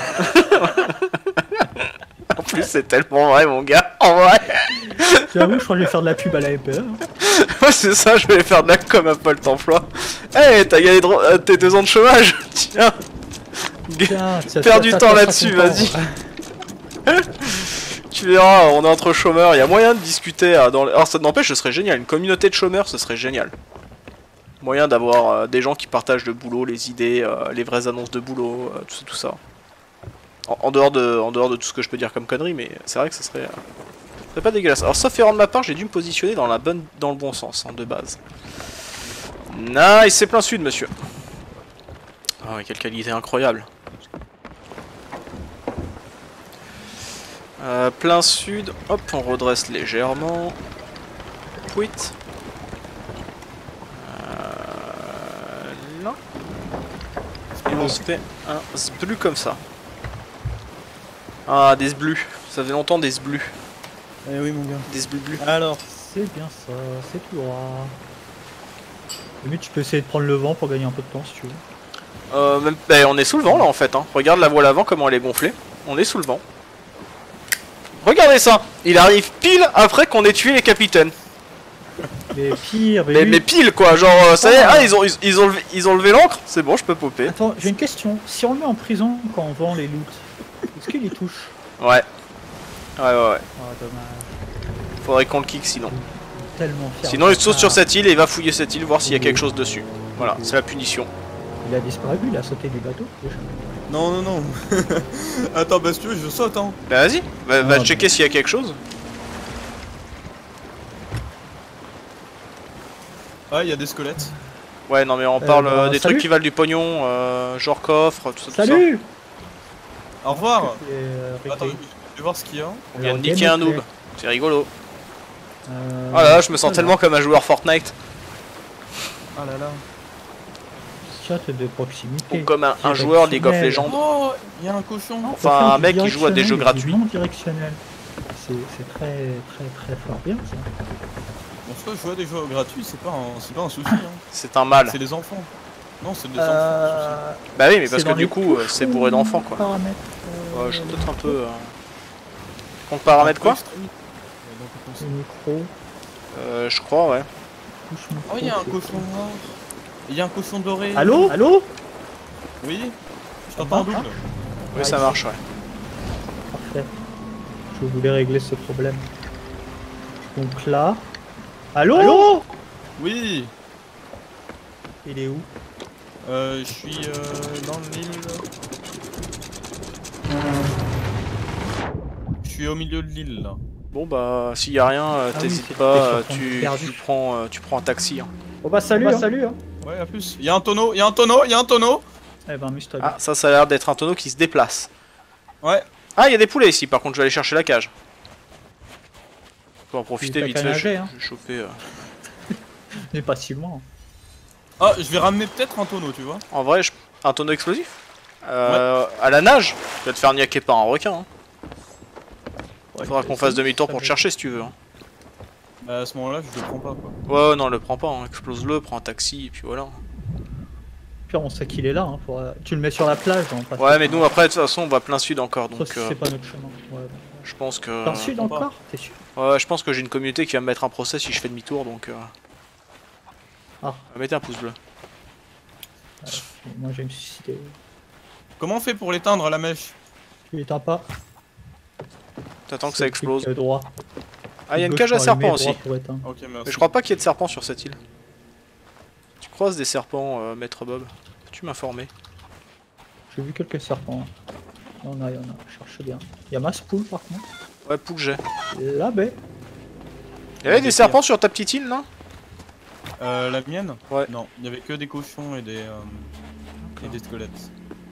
En plus, c'est tellement vrai, mon gars. En vrai. J'avoue, je crois que je vais faire de la pub à la FPE. Ouais, c'est ça, je vais faire de la com à Pôle emploi. Eh, t'as gagné tes 2 ans de chômage. Tiens. Tiens, Perds du temps là-dessus, vas-y. Tu verras, on est entre chômeurs, il y a moyen de discuter. Alors ça n'empêche, ce serait génial. Une communauté de chômeurs, ce serait génial. Moyen d'avoir des gens qui partagent le boulot, les idées, les vraies annonces de boulot, tout ça. En dehors de tout ce que je peux dire comme connerie, mais c'est vrai que ça serait pas dégueulasse. Alors sauf erreur de ma part, j'ai dû me positionner dans le bon sens, hein, de base. Nice, c'est plein sud, monsieur. Ah ouais, quelle qualité incroyable. Plein sud, hop, on redresse légèrement. Pouit. Là. Et on se fait un sblu comme ça. Ah, des sblus. Ça fait longtemps des sblus. Eh oui, mon gars. Des sblus. Alors, C'est bien ça, c'est tout droit. Limite, tu peux essayer de prendre le vent pour gagner un peu de temps si tu veux. Ben, on est sous le vent là en fait. Hein. Regarde la voile avant, comment elle est gonflée. On est sous le vent. Regardez ça. Il arrive pile après qu'on ait tué les capitaines. Mais pire, Mais pile quoi, genre ça y est, ah, ils ont levé l'encre. C'est bon, je peux popper. Attends, j'ai une question. Si on le met en prison quand on vend les loots, est-ce qu'il y touche? Ouais. Ouais. Ah, dommage. Faudrait qu'on le kick sinon. Tellement fier. Sinon il saute sur cette île et il va fouiller cette île, voir s'il y a quelque chose dessus. Voilà, c'est la punition. Il a disparu, il a sauté du bateau. Déjà. non, non, non. Attends, bah si tu veux, je saute, hein. Bah vas-y, va Ah, checker s'il y a quelque chose. Ah, il y a des squelettes. Ouais, non mais on parle bah, des salut. trucs qui valent du pognon, genre coffre, tout ça. Salut. Au revoir. Et, Attends, je vais voir ce qu'il y a. On vient de Alors, niquer un gameplay. noob. C'est rigolo. Oh là là, je me sens tellement comme un joueur Fortnite. Ah là là. Chat de proximité. Ou comme un joueur League of Legends. Oh, il y a un cochon. Enfin, un mec qui joue à des jeux gratuits. Non directionnel. C'est très fort bien ça. En tout cas, jouer à des jeux gratuits, c'est pas un souci. Hein. C'est un mal. C'est les enfants. Non, c'est des enfants. Bah oui, mais parce C'est que dans du les coup, c'est bourré d'enfants quoi. Paramètres, Ouais, je suis peut-être un peu. Compte paramètres quoi? le micro. Je crois, ouais. Touche micro, Oh, il y a un c'est cochon cool. noir. Il y a un cochon doré. Allô? Allô? Oui. Je t'entends en double. Oui, ça marche, ouais. Parfait. Je voulais régler ce problème. Donc là, Allô? Oui. Il est où? Je suis dans l'île. Je suis au milieu de l'île là. Bon bah s'il y a rien, oui, t'hésites c'est pas, des tu perdus. prends un taxi. Hein. Oh bah salut, salut. Hein. Ouais, à plus. Y'a un tonneau, y'a un tonneau, y'a un tonneau. Eh ben amuse-toi bien. Ah ça a l'air d'être un tonneau qui se déplace. Ouais. Ah il y a des poulets ici par contre, je vais aller chercher la cage. Pour en profiter Il vite t'a fait, nager, je hein. vais chauffer. Mais pas si loin. Ah, je vais ramener peut-être un tonneau, tu vois. En vrai, un tonneau explosif à la nage, tu vas te faire niaquer par un requin. Hein. Ouais, Faudra qu'on fasse demi-tour pour te chercher si tu veux. Hein. Bah, à ce moment-là, je le prends pas quoi. Ouais, non, le prends pas, hein. Explose-le, prends un taxi et puis voilà. Puis on sait qu'il est là. Hein, tu le mets sur la plage. On Ouais, mais nous après, de toute façon, on va plein sud encore donc. c'est pas notre chemin. Ouais, bon. Je pense que. Dans le sud encore? T'es sûr? Ouais, je pense que j'ai une communauté qui va me mettre un procès si je fais demi-tour donc. Ah. Mettez un pouce bleu. Ouais, moi je vais me suicider. Comment on fait pour l'éteindre la mèche? Tu l'éteins pas. T'attends que ça explose. Droit. Ah, il y a une cage à serpents aussi. Ok, merci. Mais je crois pas qu'il y ait de serpents sur cette île. Tu croises des serpents, maître Bob? Peux-tu m'informer? J'ai vu quelques serpents. Il y en a, cherche bien. Il y a masse poule par contre. Ouais, poule j'ai. La baie. Il y avait des serpents sur ta petite île, non? La mienne? Ouais. Non, il y avait que des cochons et des squelettes.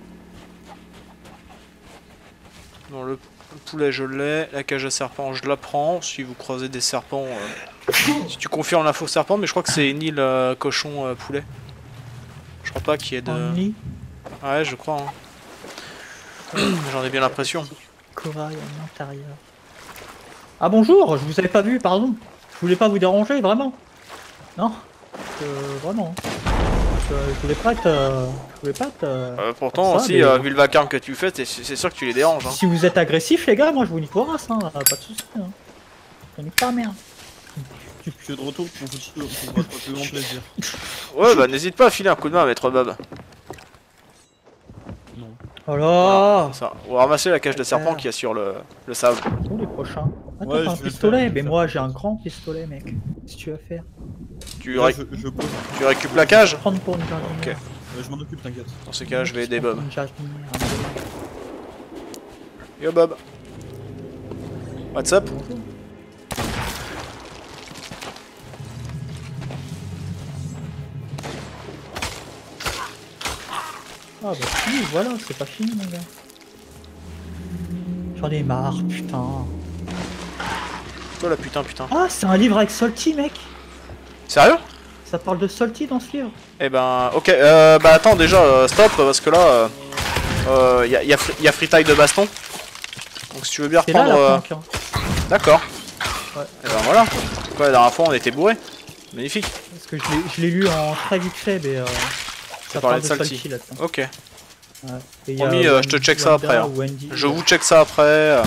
Non, le poulet je l'ai, la cage à serpents je la prends. Si vous croisez des serpents, si tu confirmes l'info serpent, mais je crois que c'est une île cochon poulet. Je crois pas qu'il y ait de. Ouais, je crois. Hein. J'en ai bien l'impression. Corail en intérieur. Ah bonjour, je vous avais pas vu, pardon. Je voulais pas vous déranger, vraiment. Non, vraiment. Je voulais pas être. Pourtant, ça, aussi, mais- vu le vacarme que tu fais, c'est sûr que tu les déranges. Hein. Si vous êtes agressif, les gars, moi je vous nique vos races, hein. Pas de soucis. Hein. Je nique pas merde. Je suis de retour pour votre plus grand plaisir. Ouais, bah n'hésite pas à filer un coup de main à maître Bob. Non. Voilà. Ça. On va ramasser la cage de serpent qu'il y a sur le sable. Ils sont les prochains. Attends, Ouais, t'as un je vais le pistolet, faire, je vais mais le moi j'ai un grand pistolet, mec. Qu'est-ce que tu vas faire? Tu, Là, réc- je pose. tu récupères la cage? Prendre pour une jardinière. Ok. Je m'en occupe, t'inquiète. Dans ces cas, je vais aider Bob. Une jardinière. Yo Bob. What's up? Ah bah si, voilà, c'est pas fini, mon gars. J'en ai marre, putain. Toi la putain. Ah, c'est un livre avec Salty, mec. Sérieux? Ça parle de Salty dans ce livre. Eh ben, ok, bah attends déjà, stop, parce que là, y a free taille de baston. Donc si tu veux bien C'est là reprendre... la planque, hein. D'accord. Ouais. Et ben voilà. Quoi, la dernière fois on était bourrés. Magnifique. Parce que je l'ai lu en très vite fait, mais ça parlait parle de de Salty. Salty là-dedans. Ok. Ouais. Et il y a Promis, je te check ça Wanda après. Hein. ou Wendy, Je vous check ça après.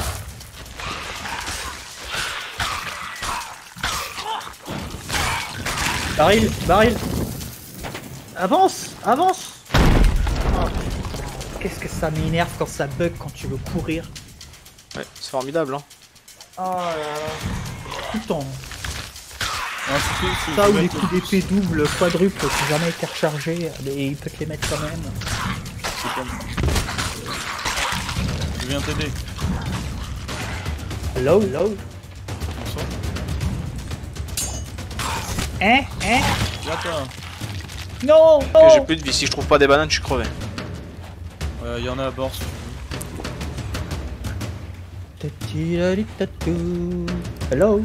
Baril. Avance. Oh, qu'est-ce que ça m'énerve quand ça bug quand tu veux courir. Ouais, c'est formidable. Hein. Oh là là. Tout le temps. Ça ou les coups d'épée double, quadruple qui n'ont jamais été rechargés, et il peut te les mettre quand même. Je viens t'aider. Hello. Bonsoir. Hein Là, toi. Non. Ok, j'ai plus de vie. Si je trouve pas des bananes, je suis crevé. Y en a à bord. Si tu veux. Hello.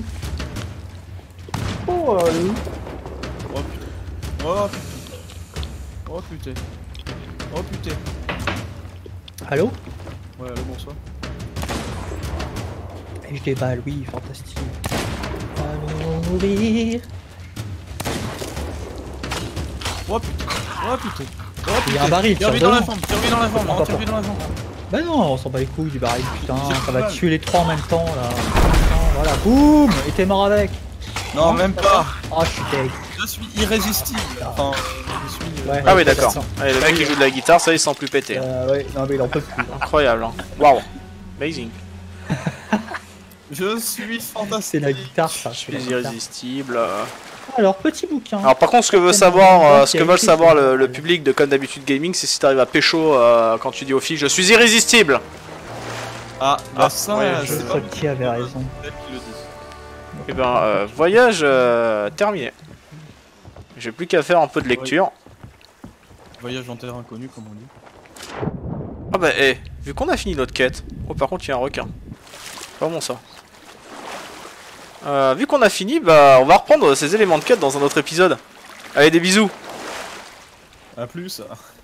Oh, allô. Oh putain. Oh putain. Oh putain. Allô. Ouais, allô, bonsoir. Et je déballe, oui, fantastique. Allons mourir. Oh putain. Oh putain. Oh putain. Il y a un baril, Tire-lui tire dans la dedans. jambe. Tire-lui dans la jambe. Attends, Tire-lui dans la jambe. Bah non, on s'en bat les couilles du baril, putain, J'ai ça va mal. tuer les trois en même temps là. Putain, voilà, boum. Et t'es mort avec. Non, même pas. Oh, je suis deg. Je suis irrésistible. Enfin, je suis. Ouais. Ah oui, d'accord. d'accord. Allez, le mec qui joue de la guitare, ça il sent plus péter. Hein. Ouais, non mais il en peut plus. Incroyable. Hein. Waouh. Amazing. Je suis fantastique. C'est la guitare, ça. Je c'est la suis guitare. irrésistible. Alors, petit bouquin. Alors par contre, ce que veut savoir, ce que veulent savoir le public de Comme d'habitude gaming, c'est si t'arrives à pécho quand tu dis aux filles, je suis irrésistible. Ah, bah ça, ouais, Je c'est crois pas qui avait raison. elle qui le dit. Et ben, voyage terminé. J'ai plus qu'à faire un peu de lecture. Voyage en terre inconnue, comme on dit. Ah bah, vu qu'on a fini notre quête. Oh, par contre, il y a un requin. Pas bon ça. Vu qu'on a fini, bah, on va reprendre ces éléments de quête dans un autre épisode. Allez, des bisous. A plus.